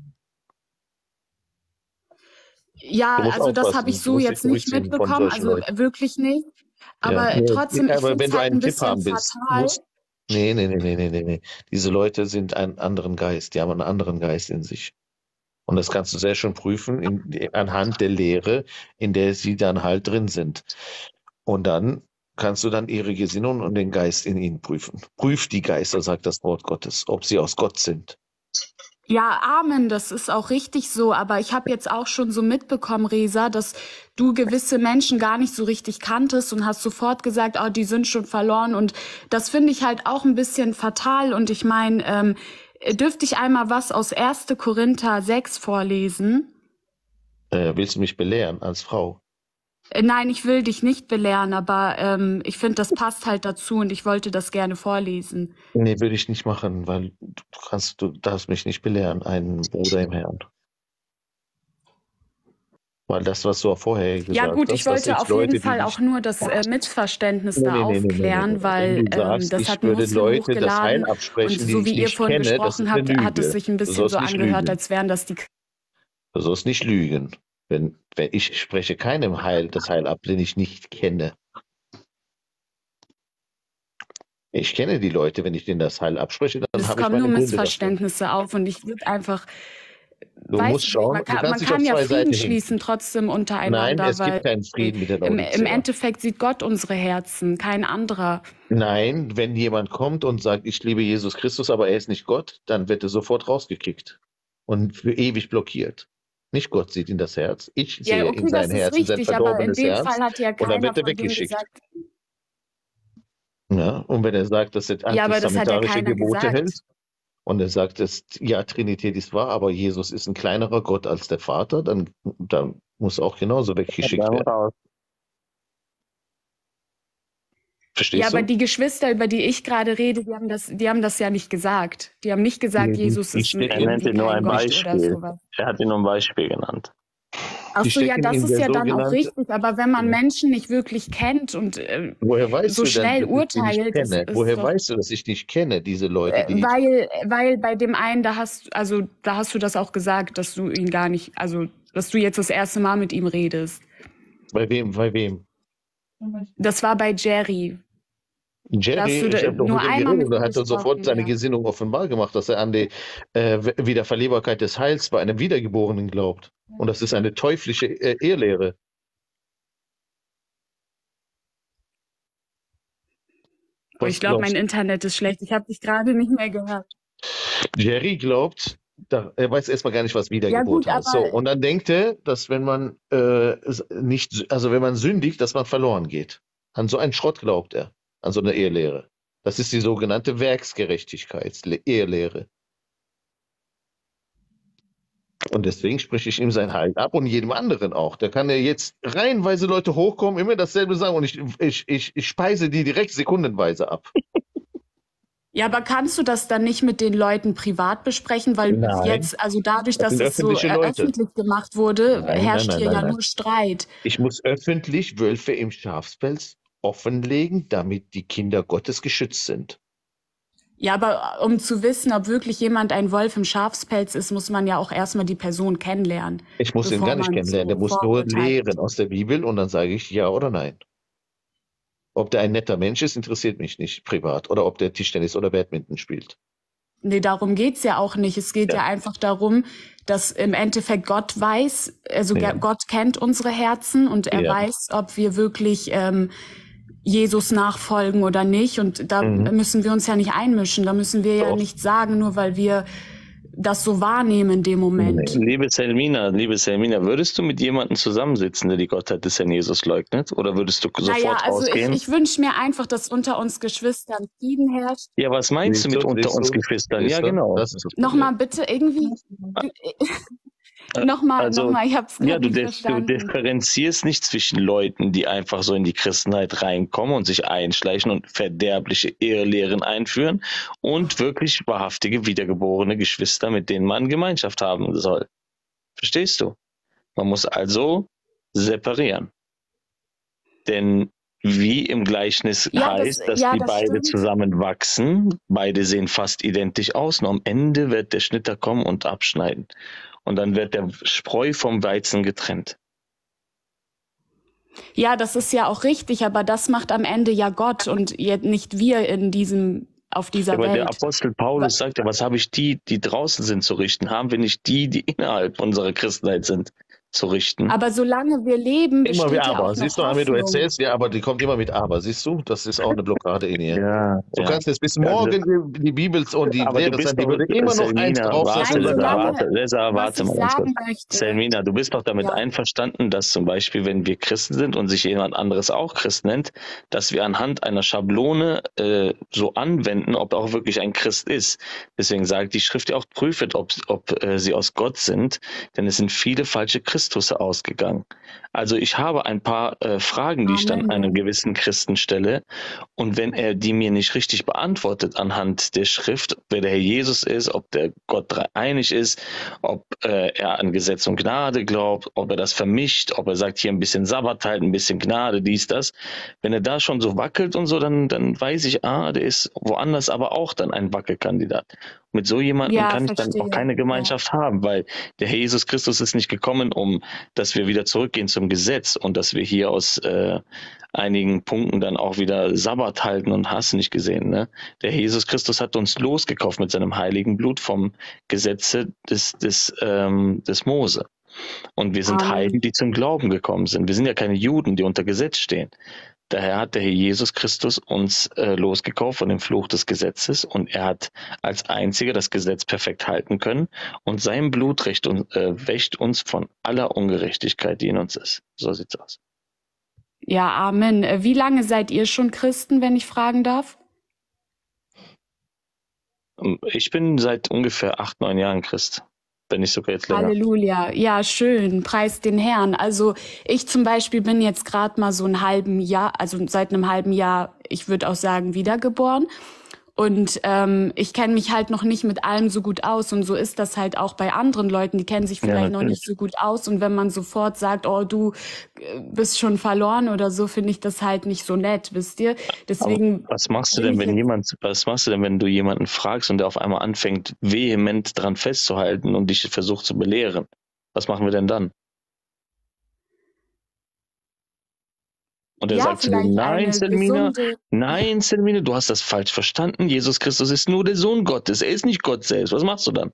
Ja, Du musst also das habe aufpassen, ich du so musst dich jetzt nicht zurückziehen von mitbekommen, solchen also Leuten. wirklich nicht. Aber Ja. Nee, trotzdem, ich aber finde wenn es du halt einen ein Tipp bisschen haben willst, fatal. musst. Nee, nee, nee, nee, nee, nee, nee. Diese Leute sind einen anderen Geist, die haben einen anderen Geist in sich. Und das kannst du sehr schön prüfen in, anhand der Lehre, in der sie dann halt drin sind. Und dann kannst du dann ihre Gesinnung und den Geist in ihnen prüfen. Prüf die Geister, sagt das Wort Gottes, ob sie aus Gott sind. Ja, Amen, das ist auch richtig so. Aber ich habe jetzt auch schon so mitbekommen, Resa, dass du gewisse Menschen gar nicht so richtig kanntest und hast sofort gesagt, oh, die sind schon verloren. Und das finde ich halt auch ein bisschen fatal. Und ich meine, ähm, dürfte ich einmal was aus erster Korinther sechs vorlesen? Äh, willst du mich belehren als Frau? Äh, Nein, ich will dich nicht belehren, aber ähm, ich finde, das passt halt dazu und ich wollte das gerne vorlesen. Nee, würde ich nicht machen, weil du kannst, du darfst mich nicht belehren, einen Bruder im Herrn. Weil das, was du vorher gesagt Ja gut, hast, ich das wollte sind auf Leute, jeden die Fall nicht. auch nur das äh, Missverständnis Nee, da nee, nee, nee, nee, nee, aufklären, nee. weil Wenn du ähm, sagst, das ich hat ein würde Muslim Leute das Heil hochgeladen absprechen, und die so ich wie ihr nicht vorhin kenne, das ist gesprochen eine habt, hat es Lüge. sich ein Du bisschen sollst so nicht angehört, lügen. als wären das die. Du sollst nicht lügen. Wenn, wenn ich spreche keinem Heil das Heil ab, den ich nicht kenne. Ich kenne die Leute, wenn ich denen das Heil abspreche, dann Es habe ich kommen nur meine Gründe dafür. Missverständnisse auf und ich würde einfach, Du weiß musst ich nicht, schauen, man du kann, man kannst dich auf kann ja zwei Frieden Seiten hinken. schließen trotzdem Nein, untereinander, es weil gibt keinen Frieden mit der im, im Laodicea. Endeffekt sieht Gott unsere Herzen, kein anderer. Nein, wenn jemand kommt und sagt, ich liebe Jesus Christus, aber er ist nicht Gott, dann wird er sofort rausgekickt und für ewig blockiert. Nicht Gott sieht in das Herz, ich Ja, sehe okay, in sein das ist Herz, in sein richtig, aber in verdorbenes dem Herz Fall hat ja und dann keiner wird er von denen weggeschickt. gesagt. Ja, und wenn er sagt, dass er Ja, aber das hat ja antitestamentarische keiner Gebote gesagt. hält und er sagt, dass, ja, Trinität ist wahr, aber Jesus ist ein kleinerer Gott als der Vater, dann, dann muss er auch genauso weggeschickt Dann werden. raus. Verstehst Ja, aber du? die Geschwister, über die ich gerade rede, die haben das, die haben das ja nicht gesagt. Die haben nicht gesagt, Nee, Jesus die ist steht Er irgendwie nennt dir nur kein ein Gott oder Beispiel. sowas. Er hat dir nur ein Beispiel genannt. Ach Die so, ja, stecken das in ist der ja dann auch sogenannten. richtig. Aber wenn man Ja. Menschen nicht wirklich kennt und äh, Woher weißt so du denn, schnell dass ich die nicht urteilt, das kenne? ist Woher doch, weißt du, dass ich nicht kenne, diese Leute, äh, die. weil, weil bei dem einen, da hast, also da hast du das auch gesagt, dass du ihn gar nicht, also dass du jetzt das erste Mal mit ihm redest. Bei wem? Bei wem? Das war bei Jerry. Da hast Jerry, du ich da habe doch nur mit ihm einmal geredet mit und ihm hat dann sofort gesprochen, seine ja. Gesinnung offenbar gemacht, dass er an die äh, Wiederverlebbarkeit des Heils bei einem Wiedergeborenen glaubt. Und das ist eine teuflische äh, Irrlehre. Oh, Was ich glaube, mein glaubst du? Internet ist schlecht. Ich habe dich gerade nicht mehr gehört. Jerry glaubt, da, er weiß erstmal gar nicht, was Ja Wiedergeburt gut, heißt. So, aber und dann denkt er, dass wenn man äh, s- nicht, also wenn man sündigt, dass man verloren geht. An so einen Schrott glaubt er, an so eine Irrlehre. Das ist die sogenannte Werksgerechtigkeits-Irrlehre. Und deswegen spreche ich ihm sein Heil ab und jedem anderen auch. Da kann er jetzt reihenweise Leute hochkommen, immer dasselbe sagen und ich, ich, ich, ich speise die direkt sekundenweise ab. ja, aber kannst du das dann nicht mit den Leuten privat besprechen? Weil Nein, jetzt, also dadurch, das dass sind es so öffentliche äh, Leute. öffentlich gemacht wurde, Nein, nein, herrscht nein, hier nein, ja nein. nur Streit. Ich muss öffentlich Wölfe im Schafspelz offenlegen, damit die Kinder Gottes geschützt sind. Ja, aber um zu wissen, ob wirklich jemand ein Wolf im Schafspelz ist, muss man ja auch erstmal die Person kennenlernen, Ich muss ihn bevor gar nicht man kennenlernen, der so muss nur vorurteilt. lehren aus der Bibel und dann sage ich ja oder nein. Ob der ein netter Mensch ist, interessiert mich nicht privat. Oder ob der Tischtennis oder Badminton spielt. Nee, darum geht's ja auch nicht. Es geht ja, Ja, einfach darum, dass im Endeffekt Gott weiß, also ja, ge- Gott kennt unsere Herzen und er ja. weiß, ob wir wirklich ähm, Jesus nachfolgen oder nicht. Und da Mhm. müssen wir uns ja nicht einmischen. Da müssen wir ja Doch. nichts sagen, nur weil wir das so wahrnehmen in dem Nee. Moment. Liebe Selmina, liebe Selmina, würdest du mit jemandem zusammensitzen, der die Gottheit des Herrn Jesus leugnet? Oder würdest du Naja, sofort also ich, rausgehen? ich wünsche mir einfach, dass unter uns Geschwistern Frieden herrscht. Ja, was meinst du Siehst mit du, unter siehst uns du, Geschwistern? siehst Ja, du, genau. das ist das Nochmal Problem. bitte irgendwie. Äh, Nochmal, Also, nochmal, ich hab's ja, gerade du, nicht dif- du verstanden. differenzierst nicht zwischen Leuten, die einfach so in die Christenheit reinkommen und sich einschleichen und verderbliche Irrlehren einführen und wirklich wahrhaftige, wiedergeborene Geschwister, mit denen man Gemeinschaft haben soll. Verstehst du? Man muss also separieren. Denn wie im Gleichnis Ja, das, heißt, dass ja, die das beide stimmt. zusammen wachsen, beide sehen fast identisch aus und am Ende wird der Schnitter kommen und abschneiden. Und dann wird der Spreu vom Weizen getrennt. Ja, das ist ja auch richtig, aber das macht am Ende ja Gott und jetzt nicht wir in diesem, auf Ja, dieser aber der Welt. Apostel Wa- Paulus sagt ja, was habe ich die, die draußen sind, zu richten? Haben wir nicht die, die innerhalb unserer Christenheit sind, zu richten? Aber solange wir leben, Immer wie besteht ja aber. auch Siehst noch du, Amir, du Hoffnung. erzählst, ja, aber die kommt immer mit aber. Siehst du, das ist auch eine Blockade in ihr. Ja, Du ja. kannst jetzt bis Also, morgen die Bibel und die aber du Lehre bist sein, die doch, würde immer noch eins Selmina, draufsetzen warte, und Lesa, sagen, aber. warte, Lesa, Was warte ich mal ganz kurz. sagen möchte, Selmina, du bist doch damit ja, einverstanden, dass zum Beispiel, wenn wir Christen sind und sich jemand anderes auch Christ nennt, dass wir anhand einer Schablone äh, so anwenden, ob er auch wirklich ein Christ ist. Deswegen sagt die Schrift ja auch, prüfet, ob, ob äh, sie aus Gott sind, denn es sind viele falsche Christusse ausgegangen. Also ich habe ein paar äh, Fragen, die ich dann einem Amen. gewissen Christen stelle, und wenn er die mir nicht richtig beantwortet anhand der Schrift, wer der Herr Jesus ist, ob der Gott dreieinig ist, ob äh, er an Gesetz und Gnade glaubt, ob er das vermischt, ob er sagt, hier ein bisschen Sabbat halt, ein bisschen Gnade, dies, das. Wenn er da schon so wackelt und so, dann, dann weiß ich, ah, der ist woanders aber auch dann ein Wackelkandidat. Mit so jemandem Ja, kann ich dann auch verstehe. keine Ja. Gemeinschaft haben, weil der Herr Jesus Christus ist nicht gekommen, um, dass wir wieder zurückgehen zum Gesetz und dass wir hier aus äh, einigen Punkten dann auch wieder Sabbat halten und hast nicht gesehen. Ne? Der Herr Jesus Christus hat uns losgekauft mit seinem heiligen Blut vom Gesetze des, des, ähm, des Mose. Und wir sind Amen. Heiden, die zum Glauben gekommen sind. Wir sind ja keine Juden, die unter Gesetz stehen. Daher hat der Herr Jesus Christus uns äh, losgekauft von dem Fluch des Gesetzes und er hat als einziger das Gesetz perfekt halten können und sein Blut recht und, äh, wäscht uns von aller Ungerechtigkeit, die in uns ist. So sieht's aus. Ja, Amen. Äh, Wie lange seid ihr schon Christen, wenn ich fragen darf? Ähm, Ich bin seit ungefähr acht, neun Jahren Christ, wenn nicht sogar jetzt länger. Halleluja. Ja, schön. Preis den Herrn. Also ich zum Beispiel bin jetzt gerade mal so ein halben Jahr, also seit einem halben Jahr, ich würde auch sagen, wiedergeboren. Und ähm, ich kenne mich halt noch nicht mit allem so gut aus. Und so ist das halt auch bei anderen Leuten, die kennen sich Ja, vielleicht noch natürlich. nicht so gut aus. Und wenn man sofort sagt, oh, du äh, bist schon verloren oder so, finde ich das halt nicht so nett, wisst ihr? Aber Deswegen was machst du will denn, ich wenn jetzt, jemand, was machst du denn, wenn du jemanden fragst und der auf einmal anfängt, vehement dran festzuhalten und dich versucht zu belehren? Was machen wir denn dann? Und er ja, sagt zu dir, vielleicht nein, eine Selmina, gesunde, nein, Selmina, du hast das falsch verstanden. Jesus Christus ist nur der Sohn Gottes. Er ist nicht Gott selbst. Was machst du dann?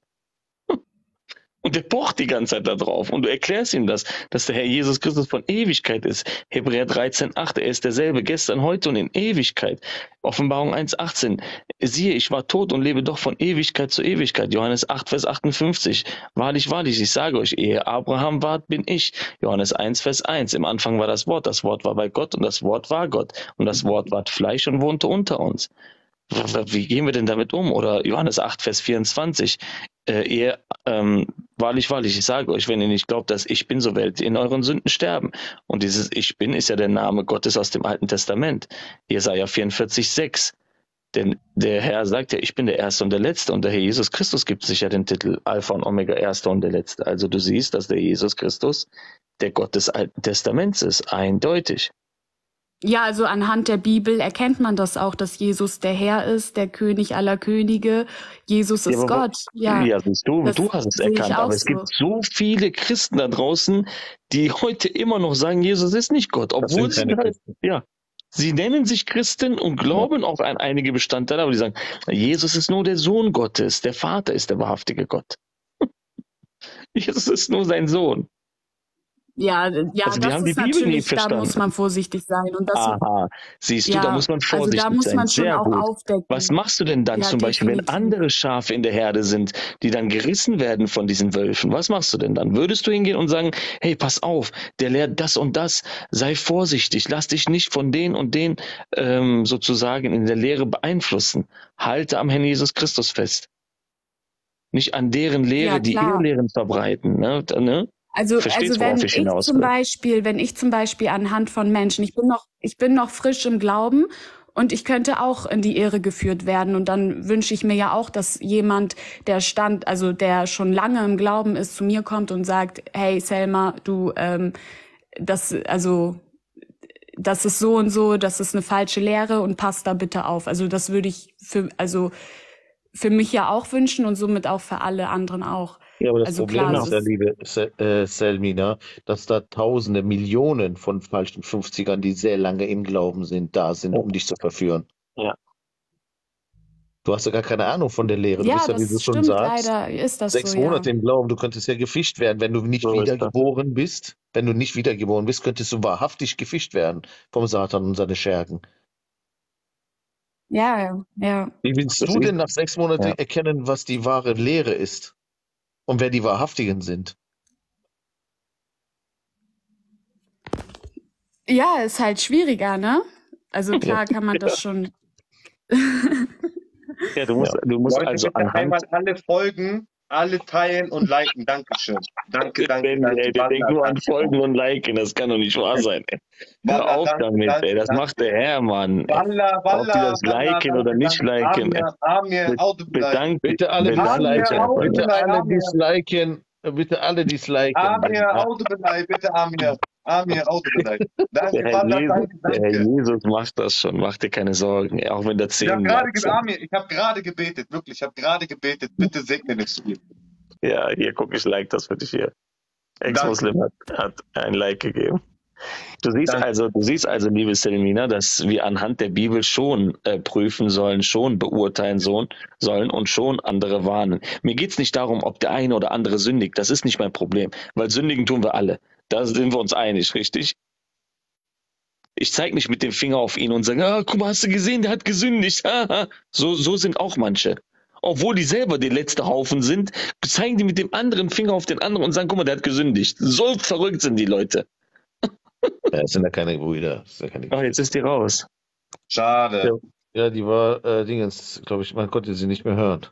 Und der pocht die ganze Zeit da drauf. Und du erklärst ihm das, dass der Herr Jesus Christus von Ewigkeit ist. Hebräer dreizehn acht, er ist derselbe gestern, heute und in Ewigkeit. Offenbarung eins achtzehn, siehe, ich war tot und lebe doch von Ewigkeit zu Ewigkeit. Johannes acht, Vers achtundfünfzig, wahrlich, wahrlich, ich sage euch, ehe Abraham ward, bin ich. Johannes eins, Vers eins, im Anfang war das Wort, das Wort war bei Gott und das Wort war Gott. Und das Wort ward Fleisch und wohnte unter uns. Wie gehen wir denn damit um? Oder Johannes acht, Vers vierundzwanzig, äh, ihr, ähm, wahrlich, wahrlich, ich sage euch, wenn ihr nicht glaubt, dass ich bin, so werdet ihr in euren Sünden sterben. Und dieses Ich bin ist ja der Name Gottes aus dem Alten Testament. Jesaja vierundvierzig, sechs. Denn der Herr sagt ja, ich bin der Erste und der Letzte. Und der Herr Jesus Christus gibt sich ja den Titel Alpha und Omega, Erster und der Letzte. Also du siehst, dass der Jesus Christus der Gott des Alten Testaments ist, eindeutig. ja, also anhand der Bibel erkennt man das auch, dass Jesus der Herr ist, der König aller Könige. Jesus Ja, ist aber, Gott. Ja, ja, siehst du, das du hast es sehe ich erkannt, auch aber es so. gibt so viele Christen da draußen, die heute immer noch sagen, Jesus ist nicht Gott, Das obwohl sind sie keine halt, Christen. ja, sie nennen sich Christen und Ja. glauben auch an einige Bestandteile, aber die sagen, Jesus ist nur der Sohn Gottes, der Vater ist der wahrhaftige Gott. Jesus ist nur sein Sohn. Ja, ja, Also die das haben die ist Bibel nie natürlich, da muss verstanden. man vorsichtig sein. Und das, Aha, siehst du, da ja, muss man also da vorsichtig muss sein. man schon Sehr auch gut. Was aufdecken. machst du denn dann Ja, zum Beispiel, wenn definitiv. andere Schafe in der Herde sind, die dann gerissen werden von diesen Wölfen? Was machst du denn dann? Würdest du hingehen und sagen, hey, pass auf, der lehrt das und das, sei vorsichtig, lass dich nicht von den und den ähm, sozusagen in der Lehre beeinflussen. Halte am Herrn Jesus Christus fest. Nicht an deren Lehre, Ja, die ihr klar. Lehren verbreiten. Ne? Da, ne? Also, Verstehst, also worauf wenn ich ich hinaus zum will? Beispiel, wenn ich zum Beispiel anhand von Menschen, ich bin noch, ich bin noch frisch im Glauben und ich könnte auch in die Irre geführt werden. Und dann wünsche ich mir ja auch, dass jemand, der stand, also der schon lange im Glauben ist, zu mir kommt und sagt, hey Selma, du, ähm, das, also das ist so und so, das ist eine falsche Lehre und passt da bitte auf. Also das würde ich für, also für mich ja auch wünschen und somit auch für alle anderen auch. Ja, aber das Also Problem klar, ist es ja, ist, liebe Se- äh, Selmina, dass da Tausende, Millionen von falschen fünfzigern, die sehr lange im Glauben sind, da sind, um dich zu verführen. Ja. Du hast ja gar keine Ahnung von der Lehre. Du ja, bist ja, wie du das schon stimmt, sagst, leider ist das sechs so, ja. Monate im Glauben. Du könntest ja gefischt werden, wenn du nicht So ist das. wiedergeboren bist. Wenn du nicht wiedergeboren bist, könntest du wahrhaftig gefischt werden vom Satan und seine Schergen. Ja, ja, ja. Wie willst Das du ist, denn nach sechs Monaten ja. erkennen, was die wahre Lehre ist und wer die Wahrhaftigen sind? Ja, ist halt schwieriger, ne? Also Ja. klar kann man das schon. Ja, du musst, Ja. du musst Leute, also bitte anhand. einmal alle folgen, alle teilen und liken. Dankeschön. Danke, danke, Benny, danke. ey, der denkt Walla, nur an danke. Folgen und Liken, das kann doch nicht wahr sein, ey. Hör Walla, auf danke, damit, danke, ey, das danke. macht der Herr, Mann, ey. Walla, Ob die Walla, das Walla, liken oder danke, nicht danke. liken, ey. Amir, Amir, Be Audubilay. bedank, Bitte alle bedank dich Amir, disliken. einfach, Bitte ne? Audubilay, alle Amir. disliken. Bitte alle disliken. Amir, Audubilay, bitte Amir. Amir, Audubilay. Der Danke, Herr, Walla, Jesus, danke, der Herr danke. Jesus macht das schon, mach dir keine Sorgen, ey. Auch wenn da Ich habe zehn gerade Likes ge sind. Amir, ich habe gerade gebetet, wirklich, ich habe gerade gebetet. Bitte segne mich zu ihm. Ja, hier, guck, ich like das für dich hier. Danke, Ex-Muslim hat, hat ein Like gegeben. Du siehst danke. also, du siehst also, liebe Selmina, dass wir anhand der Bibel schon äh, prüfen sollen, schon beurteilen sollen, sollen und schon andere warnen. Mir geht's nicht darum, ob der eine oder andere sündigt. Das ist nicht mein Problem, weil sündigen tun wir alle. Da sind wir uns einig, richtig? Ich zeige nicht mit dem Finger auf ihn und sage, ah, guck mal, hast du gesehen, der hat gesündigt. so, so sind auch manche. Obwohl die selber der letzte Haufen sind, zeigen die mit dem anderen Finger auf den anderen und sagen, guck mal, der hat gesündigt. So verrückt sind die Leute. Ja, das sind ja keine Brüder. Das sind ja keine Ach, jetzt ist die raus. Schade. Ja, ja, die war, äh, Dingens, glaube ich, man konnte sie nicht mehr hören.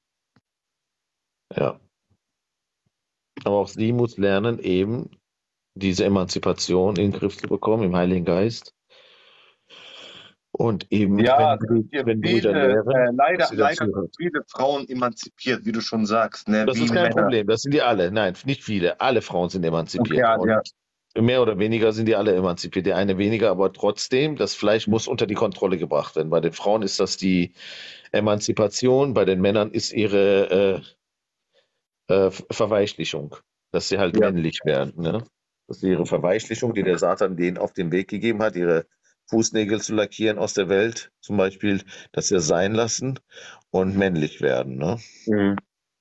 Ja. Aber auch sie muss lernen, eben diese Emanzipation in den Griff zu bekommen, im Heiligen Geist. Und eben, Ja, wenn, es gibt wenn Brüder viele, äh, lehren, leider, dass sie leider dazu sind viele Frauen emanzipiert, wie du schon sagst, ne, Das wie ist kein Männer. Problem, das sind die alle. Nein, nicht viele. Alle Frauen sind Okay, emanzipiert. ja, Und ja. mehr oder weniger sind die alle emanzipiert. Der eine weniger, aber trotzdem, das Fleisch muss unter die Kontrolle gebracht werden. Bei den Frauen ist das die Emanzipation, bei den Männern ist ihre äh, äh, Verweichlichung, dass sie halt Ja. männlich werden. Ne? Das ist ihre Verweichlichung, die der Satan denen auf den Weg gegeben hat, ihre Fußnägel zu lackieren aus der Welt, zum Beispiel, dass sie es sein lassen und männlich werden. Ne? Mhm.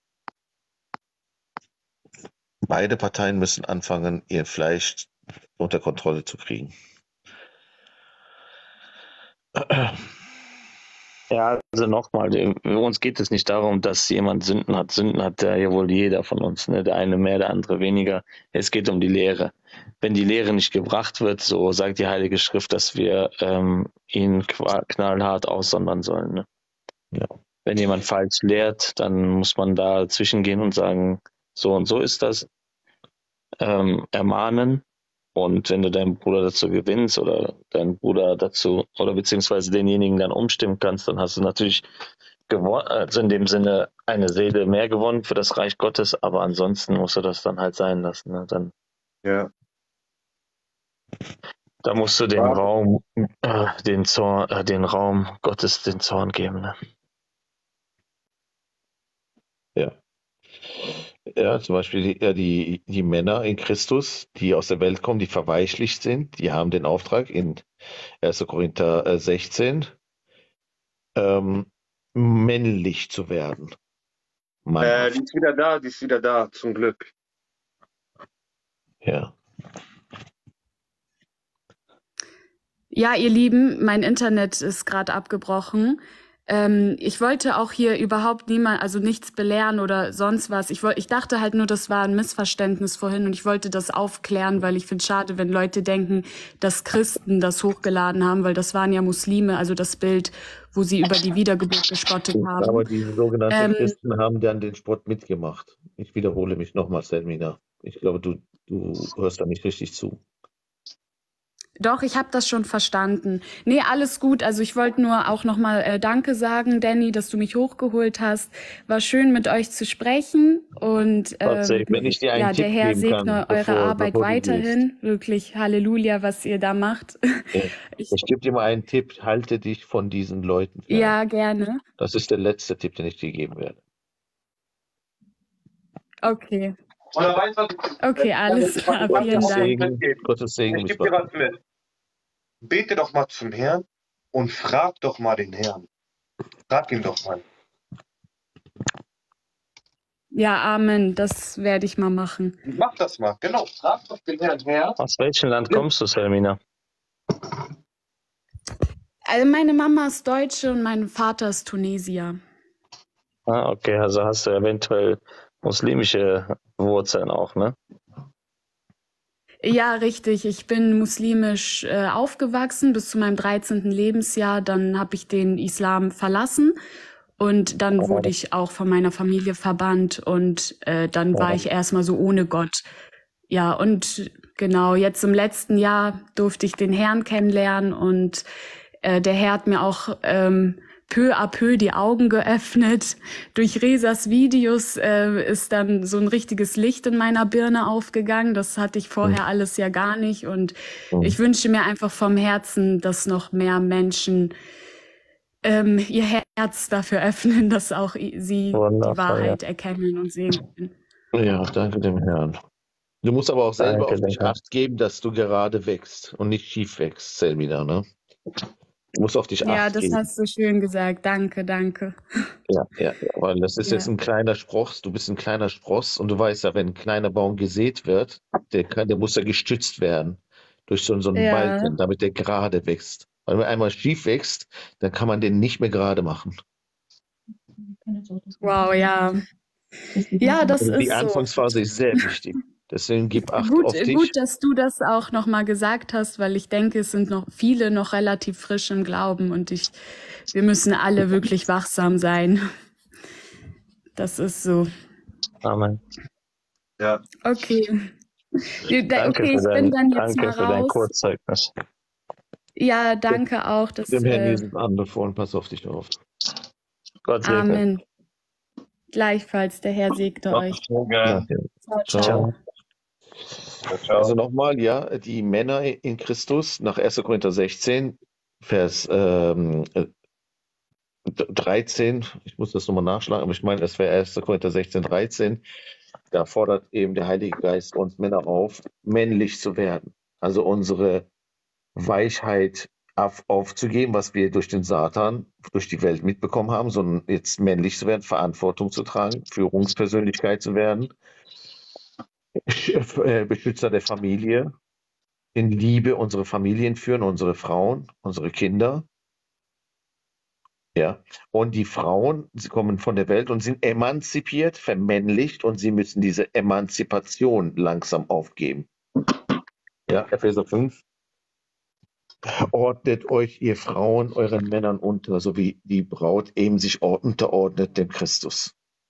Beide Parteien müssen anfangen, ihr Fleisch unter Kontrolle zu kriegen. Ja, also nochmal, uns geht es nicht darum, dass jemand Sünden hat. Sünden hat ja wohl jeder von uns, ne? Der eine mehr, der andere weniger. Es geht um die Lehre. Wenn die Lehre nicht gebracht wird, so sagt die Heilige Schrift, dass wir ähm, ihn knallhart aussondern sollen. Ne? Ja. Wenn jemand falsch lehrt, dann muss man da zwischengehen und sagen, so und so ist das. Ähm, ermahnen. Und wenn du deinen Bruder dazu gewinnst oder deinen Bruder dazu oder beziehungsweise denjenigen dann umstimmen kannst, dann hast du natürlich gewonnen, also in dem Sinne eine Seele mehr gewonnen für das Reich Gottes, aber ansonsten musst du das dann halt sein lassen. Ne? Dann, Ja. da musst du den Ja. Raum, äh, den Zorn, äh, den Raum Gottes den Zorn geben. Ne? Ja. Ja, zum Beispiel die, ja, die, die Männer in Christus, die aus der Welt kommen, die verweichlicht sind, die haben den Auftrag in erster Korinther äh, sechzehn, ähm, männlich zu werden. Äh, Mannhaft. die ist wieder da, die ist wieder da, zum Glück. Ja. Ja, ihr Lieben, mein Internet ist gerade abgebrochen. Ähm, ich wollte auch hier überhaupt niemand, also nichts belehren oder sonst was. Ich wollte, ich dachte halt nur, das war ein Missverständnis vorhin und ich wollte das aufklären, weil ich finde es schade, wenn Leute denken, dass Christen das hochgeladen haben, weil das waren ja Muslime, also das Bild, wo sie über die Wiedergeburt gespottet haben. Aber die sogenannten Ähm, Christen haben dann den Spott mitgemacht. Ich wiederhole mich nochmals, Selmina. Ich glaube, du, du hörst da nicht richtig zu. Doch, ich habe das schon verstanden. Nee, alles gut. Also ich wollte nur auch nochmal äh, Danke sagen, Danny, dass du mich hochgeholt hast. War schön, mit euch zu sprechen. Und Gott ähm, segne. Wenn ich dir einen ja, der Tipp Herr geben segne kann, eure bevor, Arbeit bevor du gehst. weiterhin. Wirklich Halleluja, was ihr da macht. Ich, Ich, ich gebe dir mal einen Tipp, halte dich von diesen Leuten fern. ja, gerne. Das ist der letzte Tipp, den ich dir geben werde. Okay. Oder weißt du, was ich- Okay, alles klar. was Vielen ich Gottes Dank. Segen, mitgebe? Gottes Segen Ich bis gebe dir bald. was mit. Bete doch mal zum Herrn und frag doch mal den Herrn. Frag ihn doch mal. Ja, Amen. Das werde ich mal machen. Mach das mal, genau. Frag doch den Herrn, Herr. Aus welchem Land kommst du, Selmina? Also meine Mama ist Deutsche und mein Vater ist Tunesier. Ah, okay, also hast du eventuell muslimische Wurzeln auch, ne? Ja, richtig. Ich bin muslimisch äh, aufgewachsen bis zu meinem dreizehnten Lebensjahr. Dann habe ich den Islam verlassen und dann wurde ich auch von meiner Familie verbannt und äh, dann war ich erstmal so ohne Gott. Ja, und genau, jetzt im letzten Jahr durfte ich den Herrn kennenlernen und äh, der Herr hat mir auch ähm, peu à peu die Augen geöffnet. Durch Resas Videos äh, ist dann so ein richtiges Licht in meiner Birne aufgegangen. Das hatte ich vorher alles ja gar nicht. Und ich wünsche mir einfach vom Herzen, dass noch mehr Menschen ähm, ihr Herz dafür öffnen, dass auch i- sie Wundervoll, die Wahrheit erkennen und sehen können. Ja, danke dem Herrn. Du musst aber auch selber Danke, auf dich danke. Acht geben, dass du gerade wächst und nicht schief wächst, Selmina, ne? Du musst auf dich Ja, Acht das geben. hast du schön gesagt. Danke, danke. Ja, ja, ja, weil das ist Ja. jetzt ein kleiner Spross, du bist ein kleiner Spross und du weißt ja, wenn ein kleiner Baum gesät wird, der kann, der muss ja gestützt werden durch so, so einen Ja. Balken, damit der gerade wächst. Weil wenn er einmal schief wächst, dann kann man den nicht mehr gerade machen. Wow, ja. Ja, das Also die ist so. Anfangsphase ist sehr wichtig. Deswegen gib Acht Gut, auf dich. gut, dass du das auch nochmal gesagt hast, weil ich denke, es sind noch viele noch relativ frisch im Glauben und ich, wir müssen alle wirklich wachsam sein. Das ist so. Amen. Ja. Okay. Da- Danke Okay, für ich dein, bin dann jetzt danke mal für dein raus. Kurzzeugnis. Ja, danke auch. Das, Dem Herrn äh, Jesus anbefohlen, pass auf dich auf. Gott segne. Amen. Gleichfalls, der Herr segne euch. Ja, Ciao, ciao. ciao. Also nochmal, ja, die Männer in Christus nach erster Korinther sechzehn, Vers ähm, äh, dreizehn, ich muss das nochmal nachschlagen, aber ich meine, das wäre erster Korinther sechzehn, dreizehn, da fordert eben der Heilige Geist uns Männer auf, männlich zu werden. Also unsere Weichheit auf, aufzugeben, was wir durch den Satan, durch die Welt mitbekommen haben, sondern jetzt männlich zu werden, Verantwortung zu tragen, Führungspersönlichkeit zu werden, Beschützer der Familie, in Liebe unsere Familien führen, unsere Frauen, unsere Kinder. Ja, und die Frauen, sie kommen von der Welt und sind emanzipiert, vermännlicht und sie müssen diese Emanzipation langsam aufgeben. Ja, Epheser fünf. Ordnet euch, ihr Frauen, euren Männern unter, so wie die Braut eben sich unterordnet dem Christus.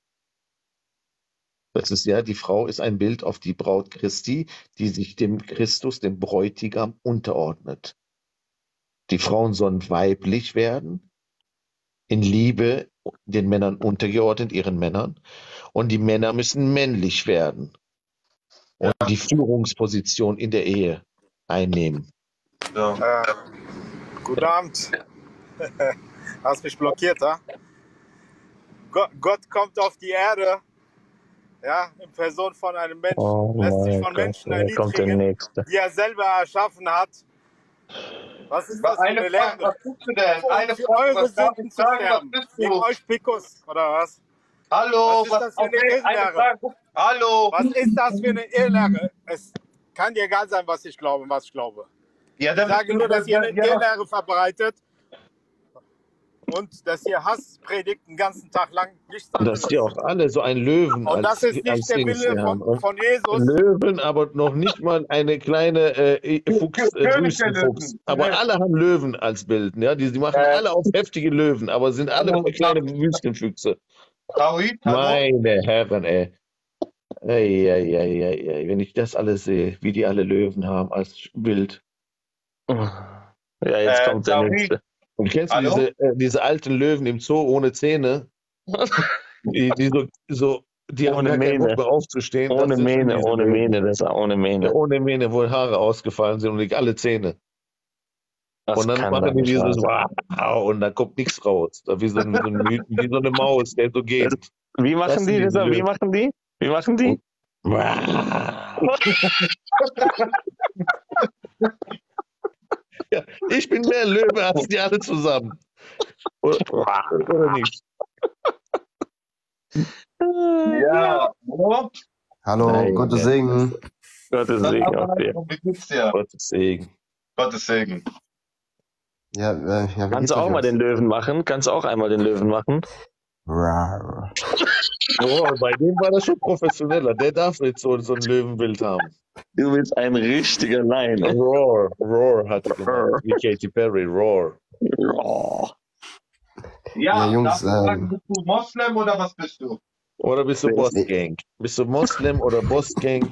Das ist ja, die Frau ist ein Bild auf die Braut Christi, die sich dem Christus, dem Bräutigam, unterordnet. Die Frauen sollen weiblich werden, in Liebe den Männern untergeordnet, ihren Männern. Und die Männer müssen männlich werden und die Führungsposition in der Ehe einnehmen. So. Äh, guten Abend. Hast mich blockiert, ha? Gott, Gott kommt auf die Erde, ja, in Person von einem Menschen, Oh lässt sich mein von Gott, Menschen wer kommt der erniedrigen, Nächste? die er selber erschaffen hat. Was ist das für Eine eine Frage, Lehre? was bist du denn? Um Eine für Frage, eure was darf Sünden ich zu sagen, was sterben. bist Wegen du? euch Pikus, oder was? Hallo, Was ist was, das für eine okay, eine Irrlehre? Frage. Hallo. Was ist das für eine Irrlehre? Es kann dir egal sein, was ich glaube und was ich glaube. Ja, Ich dann bist sage du, nur, dass ihr eine ja, Irrlehre verbreitet und dass ihr Hass predigt den ganzen Tag lang, nichts Und dass anderes. die auch alle so einen Löwen Und das als, ist nicht als der Dings Wille haben. von, Und von Jesus. Löwen, aber noch nicht mal eine kleine äh, Fuchs, äh, König der Wüstenfuchs. Löwen. Aber Ja. alle haben Löwen als Bild. Ja? Die, die machen Äh. alle auf heftige Löwen, aber sind alle Hallo, kleine Wüstenfüchse. Tauhid, hallo. Meine Herren, ey. Ey, ey, ey, ey, ey. Wenn ich das alles sehe, wie die alle Löwen haben als Bild. Ja, jetzt Äh, kommt der Tauhid. Nächste. Und kennst du Hallo? diese, äh, diese alten Löwen im Zoo ohne Zähne? Die, die so, so, die haben Ohne gar keinen Bock Mähne. mehr aufzustehen. Das Ohne sind schon Mähne, diese ohne Löwen. Mähne, das ist ohne Mähne. Ja, ohne Mähne, wo Haare ausgefallen sind und nicht alle Zähne. Das Und dann kann doch machen die nicht wahr dieses sein. Wow und da kommt nichts raus. Da Wie so, ein, wie, so ein, Mü- wie so eine Maus, der so geht. Wie Das machen sind die diese das? Wie Löwen. machen die? Wie machen die? Ja, ich bin mehr Löwe als die alle zusammen. Oder, oder nicht? Ja, hallo. Hallo, Nein, Gottes ja. Segen. Gottes Das Segen auf dir. Wie geht's dir? Gottes Segen. Gottes Segen. Ja, äh, ja, wie Kannst geht's du auch euch, mal den Jungs? Löwen machen? Kannst du auch einmal den Löwen machen? Rar. Oh, bei dem war das schon professioneller. Der darf nicht so, so ein Löwenbild haben. Du bist ein richtiger Lion. Roar, Roar hat er gemacht. Wie Katy Perry, Roar. Oh. Ja, Ja, Jungs, darf ich fragen, ähm, bist du Moslem oder was bist du? Oder bist du Nee. Bossgang? Bist du Moslem oder Bossgang?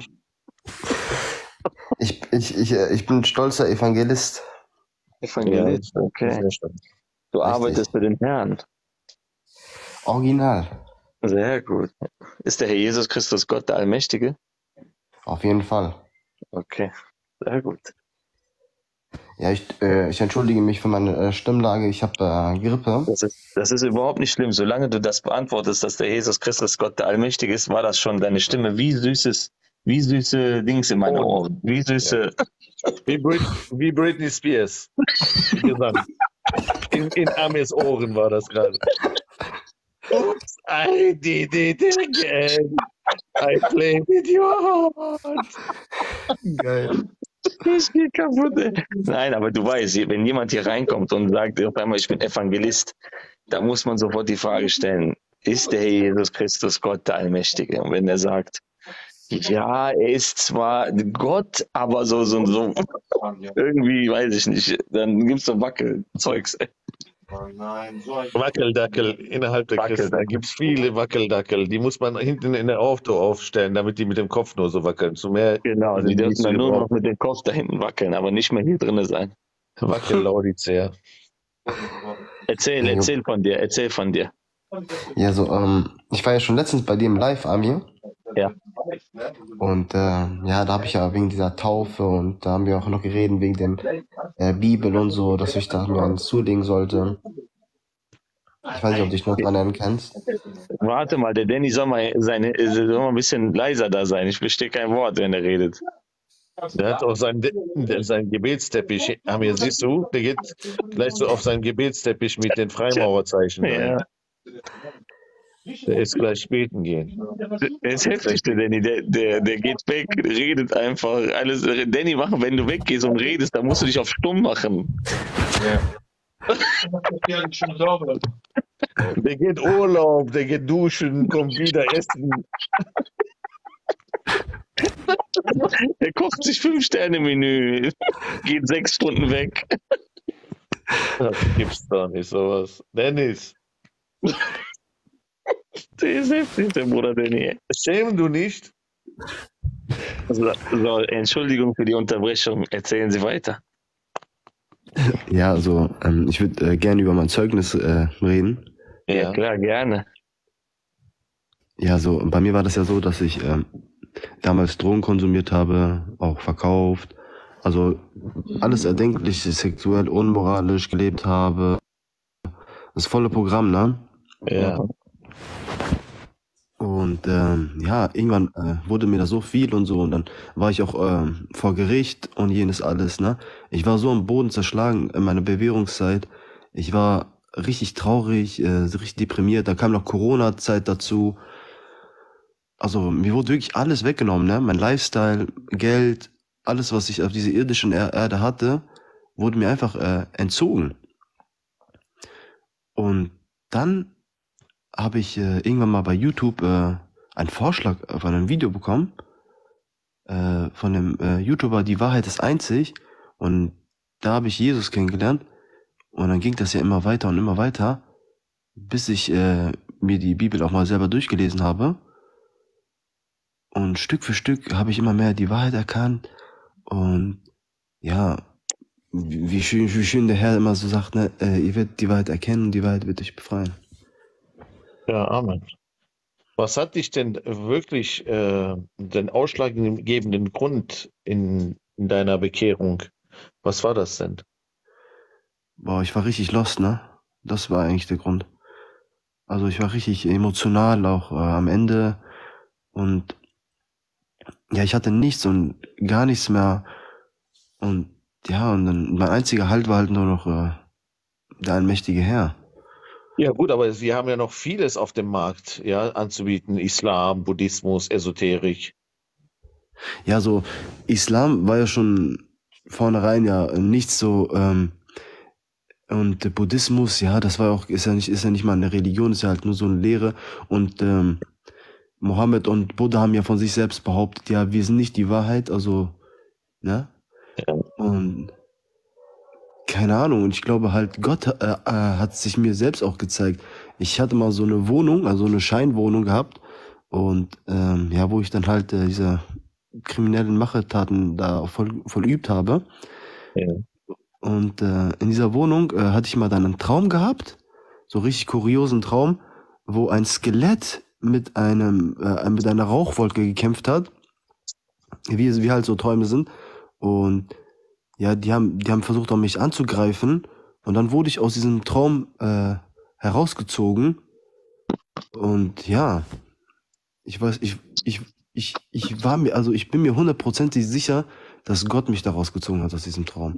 ich, ich, ich, äh, ich bin stolzer Evangelist. Evangelist, okay. Sehr schön. Du Richtig. arbeitest für den Herrn. Original. Sehr gut. Ist der Herr Jesus Christus Gott, der Allmächtige? Auf jeden Fall. Okay, sehr gut. Ja, ich, äh, ich entschuldige mich für meine äh, Stimmlage. Ich habe äh, Grippe. Das ist, das ist überhaupt nicht schlimm. Solange du das beantwortest, dass der Jesus Christus Gott, der Allmächtige ist, war das schon deine Stimme wie süßes, wie süße Dings in meinen Oh. Ohren. Wie süße. Wie, Brit wie Britney Spears. Wie gesagt. In, in Amis Ohren war das gerade. Oops, I did it again. I played with your heart. Geil. Ich geh kaputt, ey. Nein, aber du weißt, wenn jemand hier reinkommt und sagt auf einmal, ich bin Evangelist, da muss man sofort die Frage stellen, ist der Herr Jesus Christus Gott, der Allmächtige? Und wenn er sagt, ja, er ist zwar Gott, aber so, so, so, irgendwie, weiß ich nicht, dann gibt's so Wackelzeugs. ey. Oh nein, so ein Wackeldackel innerhalb der Christen. Da Wackeldackel. gibt es viele Wackeldackel. Die muss man hinten in der Auto aufstellen, damit die mit dem Kopf nur so wackeln. Zu mehr Genau, die sind dürfen nicht zu dann nur noch gebrauchen. mit dem Kopf da hinten wackeln, aber nicht mehr hier drin sein. Wackel Laodicea. Erzähl, Ja, jo. erzähl von dir, erzähl von dir. Ja, so, ähm, ich war ja schon letztens bei dir im Live, Amir. Ja. Und äh, ja, da habe ich ja wegen dieser Taufe und da haben wir auch noch geredet wegen dem äh, Bibel und so, dass ich da mir eins zulegen sollte. Ich weiß nicht, ob du dich noch dran erinnern kannst. Warte mal, der Danny soll mal, seine, soll mal ein bisschen leiser da sein. Ich verstehe kein Wort, wenn er redet. Der hat auch seinen, der, seinen Gebetsteppich. Amir, siehst du, der geht gleich so auf seinen Gebetsteppich mit den Freimaurerzeichen. Ja. rein. Der ist gleich beten gehen. Der ist heftig, der Danny. Der, der, der geht weg, redet einfach. Alles. Danny, machen, wenn du weggehst und redest, dann musst du dich auf stumm machen. Der geht Urlaub, der geht duschen, kommt wieder essen. Der kocht sich Fünf-Sterne-Menü, geht sechs Stunden weg. Das gibt's doch nicht, sowas. Dennis, Der ist heftig, der Bruder Danny. schäm du nicht? So, so, Entschuldigung für die Unterbrechung. Erzählen Sie weiter. Ja, also ähm, ich würde äh, gerne über mein Zeugnis äh, reden. Ja, Ja. klar, gerne. Ja, so bei mir war das ja so, dass ich ähm, damals Drogen konsumiert habe, auch verkauft, also alles erdenkliche, sexuell unmoralisch gelebt habe. Das volle Programm, ne? Ja. Und ähm, ja, irgendwann äh, wurde mir da so viel und so und dann war ich auch ähm, vor Gericht und jenes alles, ne? Ich war so am Boden zerschlagen in meiner Bewährungszeit. Ich war richtig traurig, äh, richtig deprimiert. Da kam noch Corona-Zeit dazu. Also mir wurde wirklich alles weggenommen, ne? Mein Lifestyle, Geld, alles, was ich auf dieser irdischen er Erde hatte, wurde mir einfach äh, entzogen. Und dann habe ich äh, irgendwann mal bei YouTube äh, einen Vorschlag von einem Video bekommen äh, von einem äh, YouTuber, Die Wahrheit ist einzig. Und da habe ich Jesus kennengelernt. Und dann ging das ja immer weiter und immer weiter, bis ich äh, mir die Bibel auch mal selber durchgelesen habe. Und Stück für Stück habe ich immer mehr die Wahrheit erkannt. Und ja, wie, wie schön, wie schön der Herr immer so sagt, ne, äh, ihr werdet die Wahrheit erkennen und die Wahrheit wird euch befreien. Ja, Amen. Was hat dich denn wirklich äh, den ausschlaggebenden Grund in, in deiner Bekehrung? Was war das denn? Boah, ich war richtig lost, ne? Das war eigentlich der Grund. Also ich war richtig emotional auch äh, am Ende und ja, ich hatte nichts und gar nichts mehr und ja, und dann mein einziger Halt war halt nur noch äh, der allmächtige Herr. Ja gut, aber sie haben ja noch vieles auf dem Markt, ja, anzubieten. Islam, Buddhismus, Esoterik. Ja, so Islam war ja schon vornherein ja nichts so ähm, und der Buddhismus, ja, das war auch, ist ja nicht, ist ja nicht mal eine Religion, ist ja halt nur so eine Lehre und ähm, Mohammed und Buddha haben ja von sich selbst behauptet, ja, wir sind nicht die Wahrheit, also, ne? Ja. Und keine Ahnung, und ich glaube halt, Gott äh, äh, hat sich mir selbst auch gezeigt. Ich hatte mal so eine Wohnung, also eine Scheinwohnung gehabt und ähm, ja, wo ich dann halt äh, diese kriminellen Machetaten da voll, vollübt habe. Ja. Und äh, in dieser Wohnung äh, hatte ich mal dann einen Traum gehabt, so richtig kuriosen Traum, wo ein Skelett mit einem äh, mit einer Rauchwolke gekämpft hat, wie, wie halt so Träume sind. Und ja, die haben, die haben versucht, auch mich anzugreifen. Und dann wurde ich aus diesem Traum äh, herausgezogen. Und ja, ich weiß, ich, ich, ich, ich war mir, also ich bin mir hundertprozentig sicher, dass Gott mich da rausgezogen hat aus diesem Traum.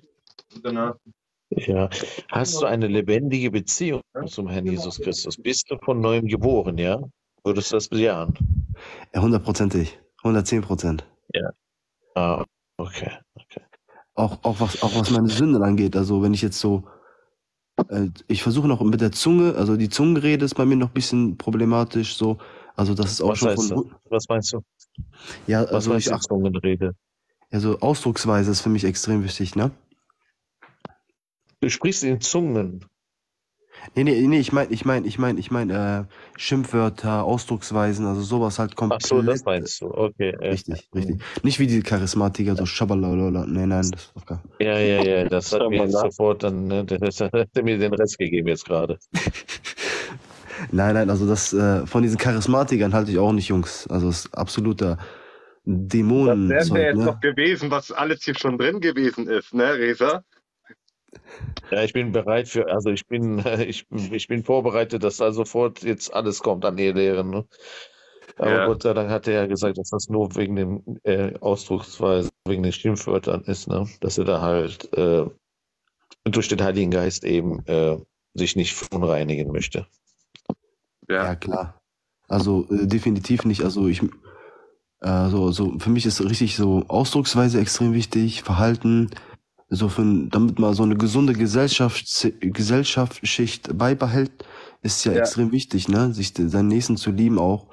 Ja. Hast du eine lebendige Beziehung zum Herrn Jesus Christus? Bist du von neuem geboren, ja? Würdest du das bejahen? Ja, hundertprozentig. hundertzehn Prozent. Ja. Ah, okay, okay. Auch, auch was, auch was meine Sünden angeht. Also wenn ich jetzt so, äh, ich versuche noch mit der Zunge, also die Zungenrede ist bei mir noch ein bisschen problematisch, so. Also das ist auch Was schon heißt von, das? Was meinst du? ja, Was also heißt ich, die Zungenrede? also Ausdrucksweise ist für mich extrem wichtig, ne? Du sprichst in Zungen. Nee, nee, nee, ich meine, ich meine, ich meine, ich meine, äh, Schimpfwörter, Ausdrucksweisen, also sowas halt Ach so, das komplett. meinst du. Okay. Ja, Richtig, richtig. Nicht wie die Charismatiker, so Schabalala. Nee, nein, das ist auf gar ja, ja, ja, das hat mir jetzt Schabala. sofort dann, ne, das hat hat mir den Rest gegeben jetzt gerade. Nein, nein, also das, äh, von diesen Charismatikern halte ich auch nicht, Jungs. Also das ist absoluter Das wären wir Dämonenzeug, jetzt noch ne? gewesen, was alles hier schon drin gewesen ist, ne, Resa? Ja, ich bin bereit für, also ich bin, ich, ich bin vorbereitet, dass da sofort jetzt alles kommt an die Lehren. Ne? Aber Ja. Gott sei Dank hat er ja gesagt, dass das nur wegen dem äh, Ausdrucksweise, wegen den Schimpfwörtern ist, ne? Dass er da halt äh, durch den Heiligen Geist eben äh, sich nicht verunreinigen möchte. Ja. Ja, klar. Also äh, definitiv nicht. Also ich, äh, so, so für mich ist richtig so Ausdrucksweise extrem wichtig, Verhalten, so für, damit man so eine gesunde Gesellschafts Gesellschaftsschicht beibehält, ist ja, Ja. extrem wichtig, ne? Sich de- seinen Nächsten zu lieben auch.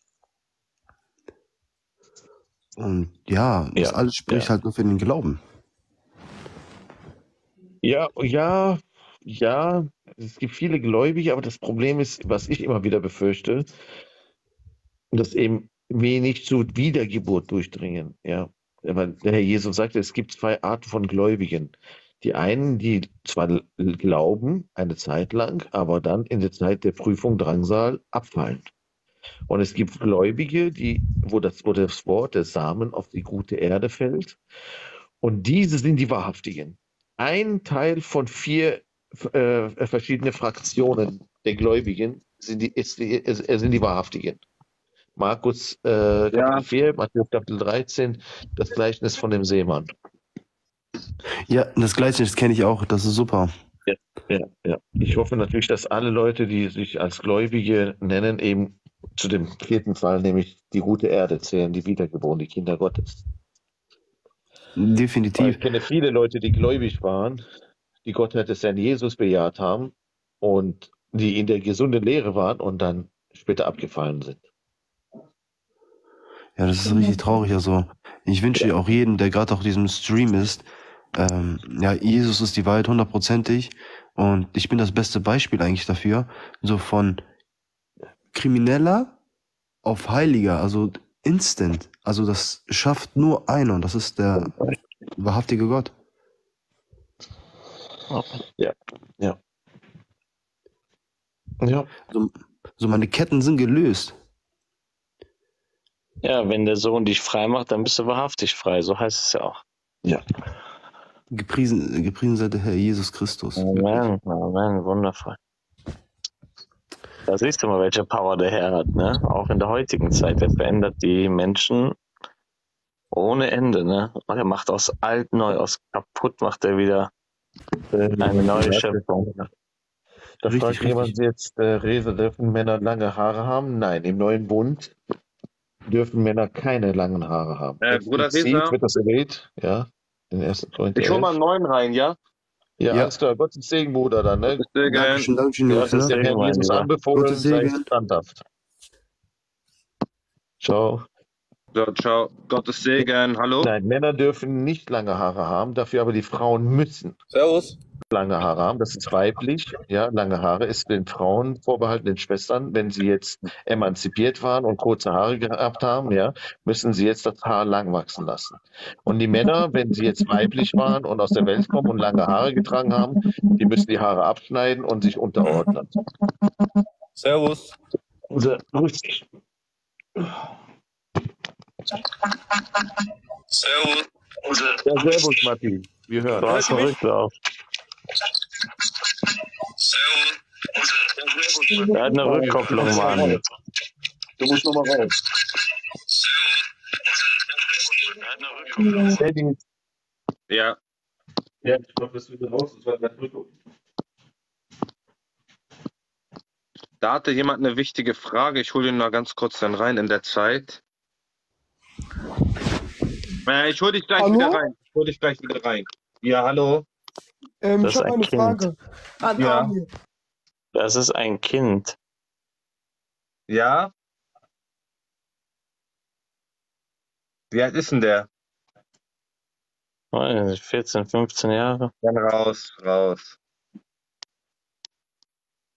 Und ja, das Ja, alles spricht ja. halt nur für den Glauben. Ja, ja, ja, es gibt viele Gläubige, aber das Problem ist, was ich immer wieder befürchte, dass eben wenig zu Wiedergeburt durchdringen. Ja, weil der Herr Jesus sagte, es gibt zwei Arten von Gläubigen. Die einen, die zwar l- glauben eine Zeit lang, aber dann in der Zeit der Prüfung, Drangsal abfallen. Und es gibt Gläubige, die, wo das, wo das Wort, der Samen auf die gute Erde fällt. Und diese sind die Wahrhaftigen. Ein Teil von vier äh, verschiedene Fraktionen der Gläubigen sind die, ist die, ist, sind die Wahrhaftigen. Markus äh, Kapitel Ja. vier, Matthäus Kapitel dreizehn, das Gleichnis von dem Seemann. Ja, das Gleichnis kenne ich auch, das ist super. Ja, ja, ja. Ich hoffe natürlich, dass alle Leute, die sich als Gläubige nennen, eben zu dem vierten Fall, nämlich die gute Erde zählen, die Wiedergeborenen, die Kinder Gottes. Weil Definitiv. ich kenne viele Leute, die gläubig waren, die Gottheit des Herrn Jesus bejaht haben und die in der gesunden Lehre waren und dann später abgefallen sind. Ja, das ist richtig traurig. Also, ich wünsche Ja. auch jedem, der gerade auf diesem Stream ist, ähm, ja, Jesus ist die Wahrheit hundertprozentig und ich bin das beste Beispiel eigentlich dafür, so von Krimineller auf Heiliger, also instant. Also das schafft nur einer und das ist der wahrhaftige Gott. Ja, ja. Ja, So, so meine Ketten sind gelöst. Ja, wenn der Sohn dich frei macht, dann bist du wahrhaftig frei. So heißt es ja auch. ja. Gepriesen, gepriesen sei der Herr Jesus Christus. Wirklich. Amen, Amen, wundervoll. Da siehst du mal, welche Power der Herr hat, ne? Auch in der heutigen Zeit. Er verändert die Menschen ohne Ende, ne? Und er macht aus alt neu, aus kaputt macht er wieder eine neue Schöpfung. Da Richtig, fragt jemand richtig. jetzt, äh, Rese, dürfen Männer lange Haare haben? Nein, im neuen Bund dürfen Männer keine langen Haare haben. Äh, Bruder Explizit Resa, wird das erwähnt, ja, in ersten Korinther ich hol mal elf. einen neuen rein, ja? Ja, Ja. alles klar, Gottes Segen, Bruder, dann, ne? Sehr gern. Dankeschön, Dankeschön, Du Jungs. hast es Ne? dem Herrn Segen, mein Jesus Lieber. anbefohlen, Gottes sei Segen. standhaft. Ciao. So, ciao. Gottes Segen. Hallo? Nein, Männer dürfen nicht lange Haare haben, dafür aber die Frauen müssen Servus. lange Haare haben. Das ist weiblich. Ja, lange Haare ist den Frauen vorbehalten, den Schwestern. Wenn sie jetzt emanzipiert waren und kurze Haare gehabt haben, ja, müssen sie jetzt das Haar lang wachsen lassen. Und die Männer, wenn sie jetzt weiblich waren und aus der Welt kommen und lange Haare getragen haben, die müssen die Haare abschneiden und sich unterordnen. Servus. Also, grüß dich. Servus. Ja, servus, Matti. Wir hören. Du hast einen Rücklauf. Er hat eine Rückkopplung, Mann. Du musst nochmal raus. Teddy. Ja. Ja, ich glaube, das wird raus. Das war gleich Rückkopplung. Da hatte jemand eine wichtige Frage. Ich hole ihn mal ganz kurz dann rein in der Zeit. Äh, ich hole dich gleich Hallo? wieder rein. Ich hole dich gleich wieder rein. Ja, hallo. Ähm, Das ich ist habe ein eine Kind. Frage an Ja. Amir. Das ist ein Kind. Ja? Wie alt ist denn der? Weiß nicht, vierzehn, fünfzehn Jahre. Dann raus, raus.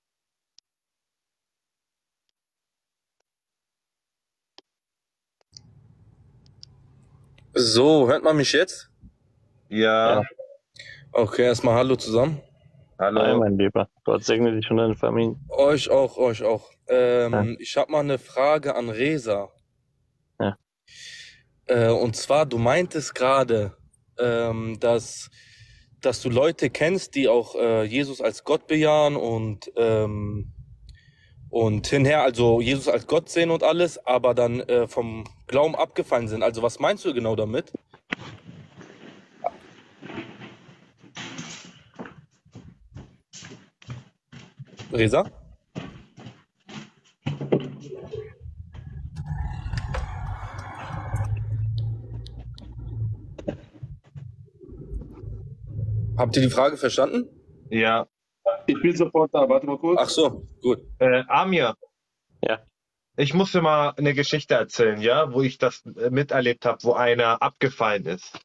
So, hört man mich jetzt? Ja, Okay, erstmal Hallo zusammen. Hi, hallo. mein Lieber. Gott segne dich und deine Familie. Euch auch, euch auch. Ja. Ähm, ich habe mal eine Frage an Reza. Ja. Äh, und zwar, du meintest gerade, ähm, dass, dass du Leute kennst, die auch äh, Jesus als Gott bejahen und, ähm, und hinher, also Jesus als Gott sehen und alles, aber dann äh, vom Glauben abgefallen sind. Also was meinst du genau damit? Reza? Habt ihr die Frage verstanden? Ja. Ich bin sofort da, warte mal kurz. Ach so, gut. Äh, Amir, Ja. ich muss dir mal eine Geschichte erzählen, ja, wo ich das äh, miterlebt habe, wo einer abgefallen ist.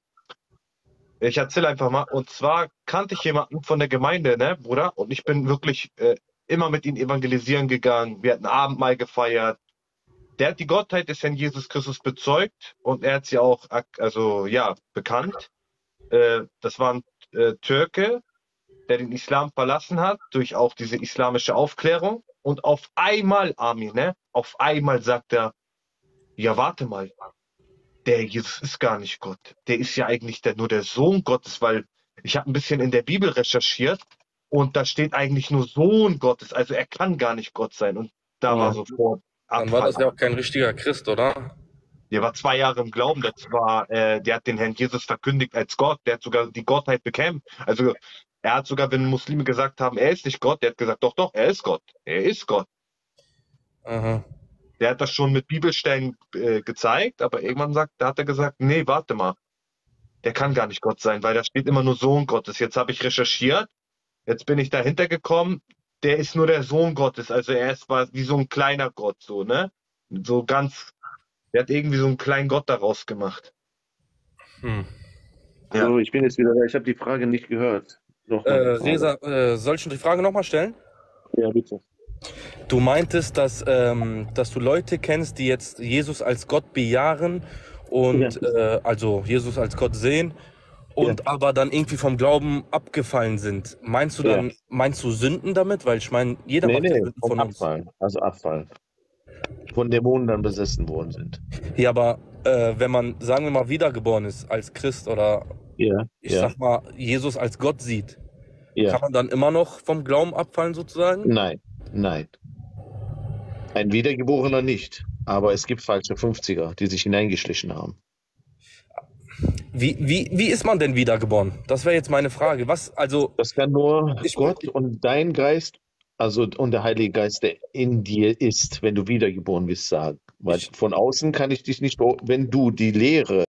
Ich erzähle einfach mal. Und zwar kannte ich jemanden von der Gemeinde, ne, Bruder? Und ich bin wirklich äh, immer mit ihm evangelisieren gegangen. Wir hatten Abendmahl gefeiert. Der hat die Gottheit des Herrn Jesus Christus bezeugt und er hat sie auch, ak- also ja, bekannt. Äh, das war ein äh, Türke, der den Islam verlassen hat, durch auch diese islamische Aufklärung. Und auf einmal, Armin, ne, auf einmal sagt er, ja, warte mal, der Jesus ist gar nicht Gott. Der ist ja eigentlich der, nur der Sohn Gottes, weil ich habe ein bisschen in der Bibel recherchiert und da steht eigentlich nur Sohn Gottes. Also er kann gar nicht Gott sein. Und da war Ja. sofort Dann war Abfall. das ja auch kein richtiger Christ, oder? Der war zwei Jahre im Glauben, der, war, äh, der hat den Herrn Jesus verkündigt als Gott, der hat sogar die Gottheit bekämpft. Also er hat sogar, wenn Muslime gesagt haben, er ist nicht Gott, der hat gesagt, doch, doch, er ist Gott, er ist Gott. Aha. Der hat das schon mit Bibelstellen äh, gezeigt, aber irgendwann sagt, da hat er gesagt, nee, warte mal, der kann gar nicht Gott sein, weil da steht immer nur Sohn Gottes. Jetzt habe ich recherchiert, jetzt bin ich dahinter gekommen, der ist nur der Sohn Gottes, also er ist was- wie so ein kleiner Gott, so, ne? So ganz, der hat irgendwie so einen kleinen Gott daraus gemacht. Hm. Ja. So, ich bin jetzt wieder da. Ich habe die Frage nicht gehört. Äh, Nochmal. Reza, äh, soll ich schon die Frage nochmal stellen? Ja, bitte. Du meintest, dass, ähm, dass du Leute kennst, die jetzt Jesus als Gott bejahen und äh, also Jesus als Gott sehen und aber dann irgendwie vom Glauben abgefallen sind. Meinst du Ja. dann, meinst du Sünden damit? Weil ich meine, jeder Nee, macht ja nee, Sünden vom von uns. Abfallen. Also Abfallen. Von Dämonen dann besessen worden sind. Ja, aber äh, wenn man, sagen wir mal, wiedergeboren ist als Christ oder Ja, ich ja, sag mal, Jesus als Gott sieht, ja. kann man dann immer noch vom Glauben abfallen sozusagen? Nein, nein. Ein Wiedergeborener nicht. Aber es gibt falsche fünfziger, die sich hineingeschlichen haben. Wie, wie, wie ist man denn wiedergeboren? Das wäre jetzt meine Frage. Was, also, Das kann nur Ich- Gott und dein Geist, also und der Heilige Geist, der in dir ist, wenn du wiedergeboren bist, sagen. Weil von außen kann ich dich nicht, beo- wenn du die Lehre